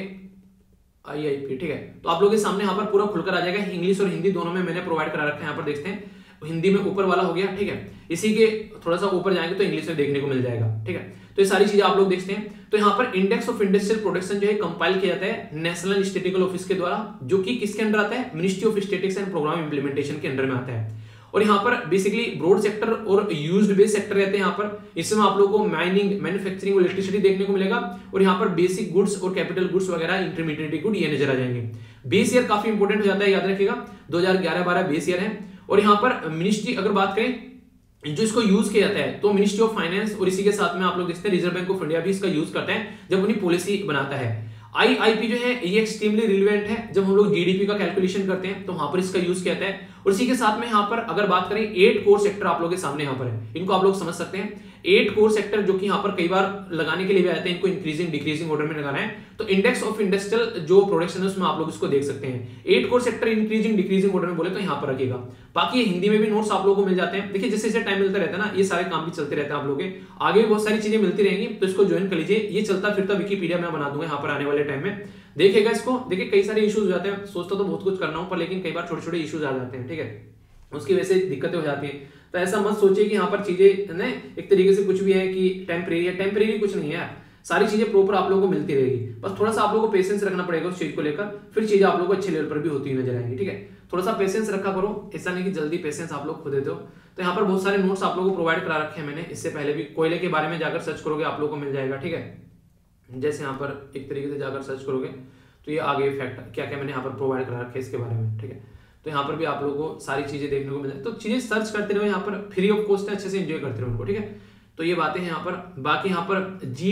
IIP, ठीक है, तो आप लोगों के सामने यहाँ पर पूरा खुलकर आ जाएगा। इंग्लिश और हिंदी दोनों में मैंने प्रोवाइड करा रखा है। यहाँ पर देखते हैं हिंदी में ऊपर वाला हो गया, ठीक है, इसी के थोड़ा सा ऊपर जाएंगे तो इंग्लिश में देखने को मिल जाएगा, ठीक है। तो ये सारी चीजें आप लोग देखते हैं। तो यहाँ पर इंडेक्स ऑफ इंडस्ट्रियल प्रोडक्शन जो है कंपाइल किया जाता है नेशनल स्टैटिस्टिकल ऑफिस के द्वारा, जो कि किसके अंडर आता है? Ministry of statistics and program implementation के अंडर में आता है। और यहाँ पर बेसिकली ब्रॉड सेक्टर और यूज्ड बेस सेक्टर रहते हैं। यहाँ पर इसमें आप लोगों को माइनिंग, मैन्युफैक्चरिंग और इलेक्ट्रिसिटी देखने को मिलेगा। और यहाँ पर बेसिक गुड्स और कैपिटल गुड्स वगैरह, इंटरमीडिएट गुड ये नजर आ जाएंगे। बेस ईयर काफी इंपोर्टेंट हो जाता है, याद रखिएगा 2011-12 बेस ईयर है। और यहाँ पर मिनिस्ट्री अगर बात करें जो इसको यूज किया जाता है तो मिनिस्ट्री ऑफ फाइनेंस, और इसी के साथ में आप लोग देखते हैं रिजर्व बैंक ऑफ इंडिया भी इसका यूज करता है जब अपनी पॉलिसी बनाता है। IIP जो है ये एक्सट्रीमली रिलेवेंट है जब हम लोग GDP का कैलकुलेशन करते हैं तो वहां पर इसका यूज किया जाता है। और इसी के साथ में यहाँ पर अगर बात करें 8 कोर सेक्टर आप लोग के सामने यहाँ पर है, इनको आप लोग समझ सकते हैं। 8 कोर सेक्टर जो कि यहाँ पर कई बार लगाने के लिए भी आते हैं, इनको इंक्रीजिंग डिक्रीजिंग ऑर्डर में लगाना है। तो इंडेक्स ऑफ इंडस्ट्रियल जो प्रोडक्शन है उसमें आप लोग इसको देख सकते हैं। 8 core sector increasing decreasing order में बोले तो यहाँ पर रखिएगा। बाकी हिंदी में भी नोट्स आप लोगों को मिल जाते हैं। देखिए जैसे जैसे टाइम मिलता रहता है ना, ये सारे काम भी चलते रहते हैं आप लोग के, आगे भी बहुत सारी चीजें मिलती रहेंगी, तो इसको ज्वाइन कर लीजिए। ये चलता फिरता विकिपीडिया में बना दूंगा यहाँ पर आने वाले टाइम में, देखिएगा इसको। देखिए कई सारे इश्यूज हो जाते हैं, सोचता तो बहुत कुछ करना हूं पर लेकिन कई बार छोटे छोटे इश्यूज आ जाते हैं, ठीक है, उसकी वजह से दिक्कतें हो जाती हैं। तो ऐसा मत सोचिए कि यहाँ पर चीजें ना एक तरीके से कुछ भी है कि टेम्परेरी है, टेम्परेरी कुछ नहीं है। सारी चीजें प्रॉपर आप लोगों को मिलती रहेगी, बस थोड़ा सा आप लोगों को पेशेंस रखना पड़ेगा उस चीज को लेकर, फिर चीजें आप लोगों को अच्छे लेवल पर भी होती नजर आएंगी, ठीक है। थोड़ा सा पेशेंस रखा करो, ऐसा नहीं कि जल्दी पेशेंस आप लोग खो देते हो। तो यहाँ पर बहुत सारे नोट्स आप लोगों को प्रोवाइड करा रखे हैं मैंने, इससे पहले भी। कोयले के बारे में जाकर सर्च करोगे आप लोगों को मिल जाएगा, ठीक है। जैसे यहाँ पर एक तरीके से जाकर सर्च करोगे तो ये आगे फैक्ट क्या क्या मैंने यहाँ पर प्रोवाइड करा रखे इसके बारे में, ठीक है। तो यहाँ पर भी आप लोगों को सारी चीजें देखने को मिल जाए, तो चीजें सर्च करते रहो यहाँ पर, फ्री ऑफ कॉस्ट है, अच्छे से एंजॉय करते रहो उनको, ठीक है। तो ये बातें हैं यहाँ पर। बाकी यहाँ पर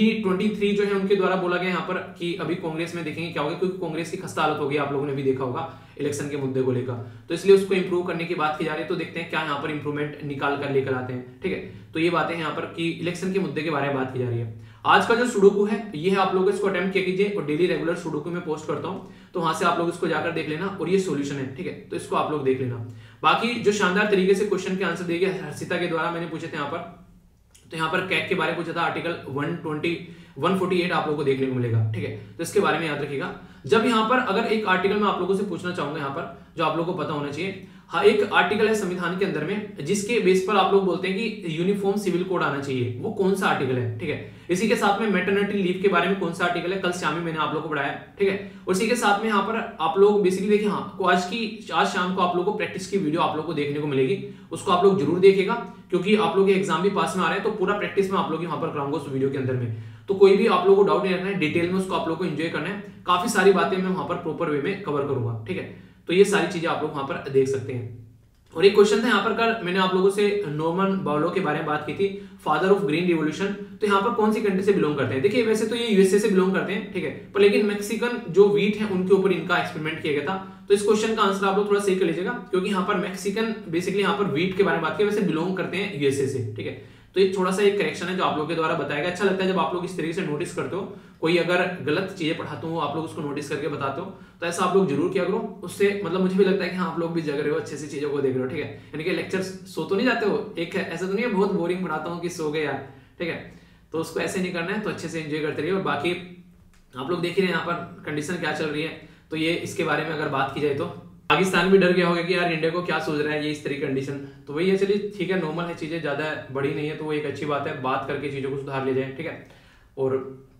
G23 जो है उनके द्वारा बोला गया यहाँ पर कि अभी कांग्रेस में देखेंगे क्या होगा, क्योंकि कांग्रेस की खस्ता हालत हो गई, आप लोगों ने भी देखा होगा इलेक्शन के मुद्दे को लेकर, तो इसलिए उसको इंप्रूव करने की बात की जा रही है। तो देखते हैं क्या यहाँ पर इंप्रूवमेंट निकाल कर लेकर आते हैं, ठीक है। तो ये बातें यहाँ पर कि इलेक्शन के मुद्दे के बारे में बात की जा रही है। आज का जो सुडोकू है ये है, आप लोग इसको अटेम्प्ट किया कीजिए, और डेली रेगुलर सुडोकू में पोस्ट करता हूँ, तो वहां से आप लोग इसको जाकर देख लेना, और ये सॉल्यूशन है, ठीक है, तो इसको आप लोग देख लेना। बाकी जो शानदार तरीके से क्वेश्चन के आंसर दिए गए हर्षिता के द्वारा मैंने पूछे थे यहाँ पर, तो यहाँ पर कैग के बारे में पूछा था, आर्टिकल 148 आप लोगों को देखने को मिलेगा, ठीक है। तो इसके बारे में याद रखिएगा। जब यहाँ पर अगर एक आर्टिकल मैं आप लोगों से पूछना चाहूंगा यहाँ पर जो आप लोगों को पता होना चाहिए, हाँ एक आर्टिकल है संविधान के अंदर में जिसके बेस पर आप लोग बोलते हैं कि यूनिफॉर्म सिविल कोड आना चाहिए, वो कौन सा आर्टिकल है, ठीक है। इसी के साथ में मैटरनिटी लीव के बारे में कौन सा आर्टिकल है, कल शाम में मैंने आप लोग को पढ़ाया, ठीक है। उसी के साथ में यहाँ पर आप लोग बेसिकली देखिए, हाँ आज शाम को आप लोग को प्रैक्टिस की वीडियो आप लोग को देखने को मिलेगी, उसको आप लोग जरूर देखिएगा, क्योंकि आप लोग एग्जाम भी पास में आ रहे हैं, तो पूरा प्रैक्टिस में आप लोग यहाँ पर कराऊंगा उस वीडियो के अंदर में। तो कोई भी आप लोगों को डाउट नहीं रखना है, डिटेल में उसको आप लोग को एंजॉय करना है, काफी सारी बातें मैं वहां पर प्रॉपर वे में कवर करूंगा, ठीक है। तो ये सारी चीजें आप लोग वहां पर देख सकते हैं। और एक क्वेश्चन था यहाँ पर कल मैंने आप लोगों से नॉर्मन बोरलॉग के बारे में बात की थी, फादर ऑफ ग्रीन रिवॉल्यूशन। तो यहाँ पर कौन सी कंट्री से बिलोंग करते हैं, देखिए वैसे तो ये यूएसए से बिलोंग करते हैं, ठीक है, पर लेकिन मैक्सिकन जो व्हीट है उनके ऊपर इनका एक्सपेरिमेंट किया गया था। तो इस क्वेश्चन का आंसर आप लोग थोड़ा सही कर लीजिएगा, क्योंकि यहाँ पर मैक्सिकन बेसिकली यहाँ पर व्हीट के बारे में बात की, वैसे बिलोंग करते हैं यूएसए से, ठीक है। तो ये थोड़ा सा एक करेक्शन है जो आप लोग के द्वारा बताएगा। अच्छा लगता है जब आप लोग इस तरीके से नोटिस करते हो, कोई अगर गलत चीजें पढ़ाते हो आप लोग उसको नोटिस करके बताते हो, तो ऐसा आप लोग जरूर किया करो। उससे मतलब मुझे भी लगता है कि हाँ आप लोग भी जग रहे हो, अच्छे से चीजों को देख रहे हो, ठीक है। यानी कि लेक्चर सो तो नहीं जाते हो, एक ऐसा तो नहीं है बहुत बोरिंग पढ़ाता हूँ कि सो गए यार, ठीक है। तो उसको ऐसे नहीं करना है, तो अच्छे से एंजॉय करते रहिए। और बाकी आप लोग देख रहे हैं यहाँ पर कंडीशन क्या चल रही है, तो ये इसके बारे में अगर बात की जाए तो पाकिस्तान भी डर गया होगा कि यार इंडिया को क्या सोच रहा है ये इस तरह की कंडीशन। तो वही है, चलिए ठीक है, नॉर्मल है, चीजें ज्यादा बड़ी नहीं है, तो वो एक अच्छी बात है, बात करके चीजों को सुधार ले जाए, ठीक है। और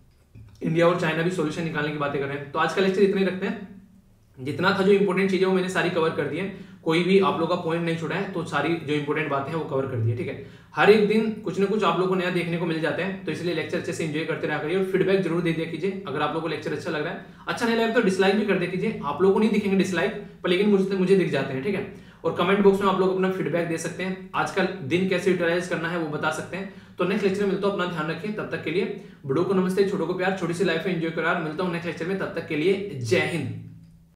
इंडिया और चाइना भी सोल्यूशन निकालने की बातें कर रहे हैं। तो आज का लेक्चर इतना ही रखते हैं, जितना था जो इंपॉर्टेंट चीजें वो मैंने सारी कवर कर दी है, कोई भी आप लोग का पॉइंट नहीं छोड़ा है, तो सारी जो इंपॉर्टेंट बातें हैं वो कवर कर दी है, ठीक है। हर एक दिन कुछ ना कुछ आप लोगों को नया देखने को मिल जाता है, तो इसलिए लेक्चर अच्छे से एंजॉय करते रहा करिए और फीडबैक जरूर दे दिया कीजिए। अगर आप लोगों को लेक्चर अच्छा लग रहा है, अच्छा नहीं लग रहा तो डिसलाइक भी कर दिया कीजिए। आप लोगों को नहीं दिखेंगे डिसलाइक, पर लेकिन मुझे दिख जाते हैं, ठीक है। और कमेंट बॉक्स में आप लोग अपना फीडबैक दे सकते हैं, आज का दिन कैसे यूटिलाइज करना है वो बता सकते हैं। तो नेक्स्ट लेक्चर में मिलता हूं, अपना ध्यान रखिए, तब तक के लिए बड़ों को नमस्ते, छोटों को प्यार, छोटी सी लाइफ में एंजॉय करो। मिलता हूं नेक्स्ट लेक्चर में, तब तक के लिए जय हिंद।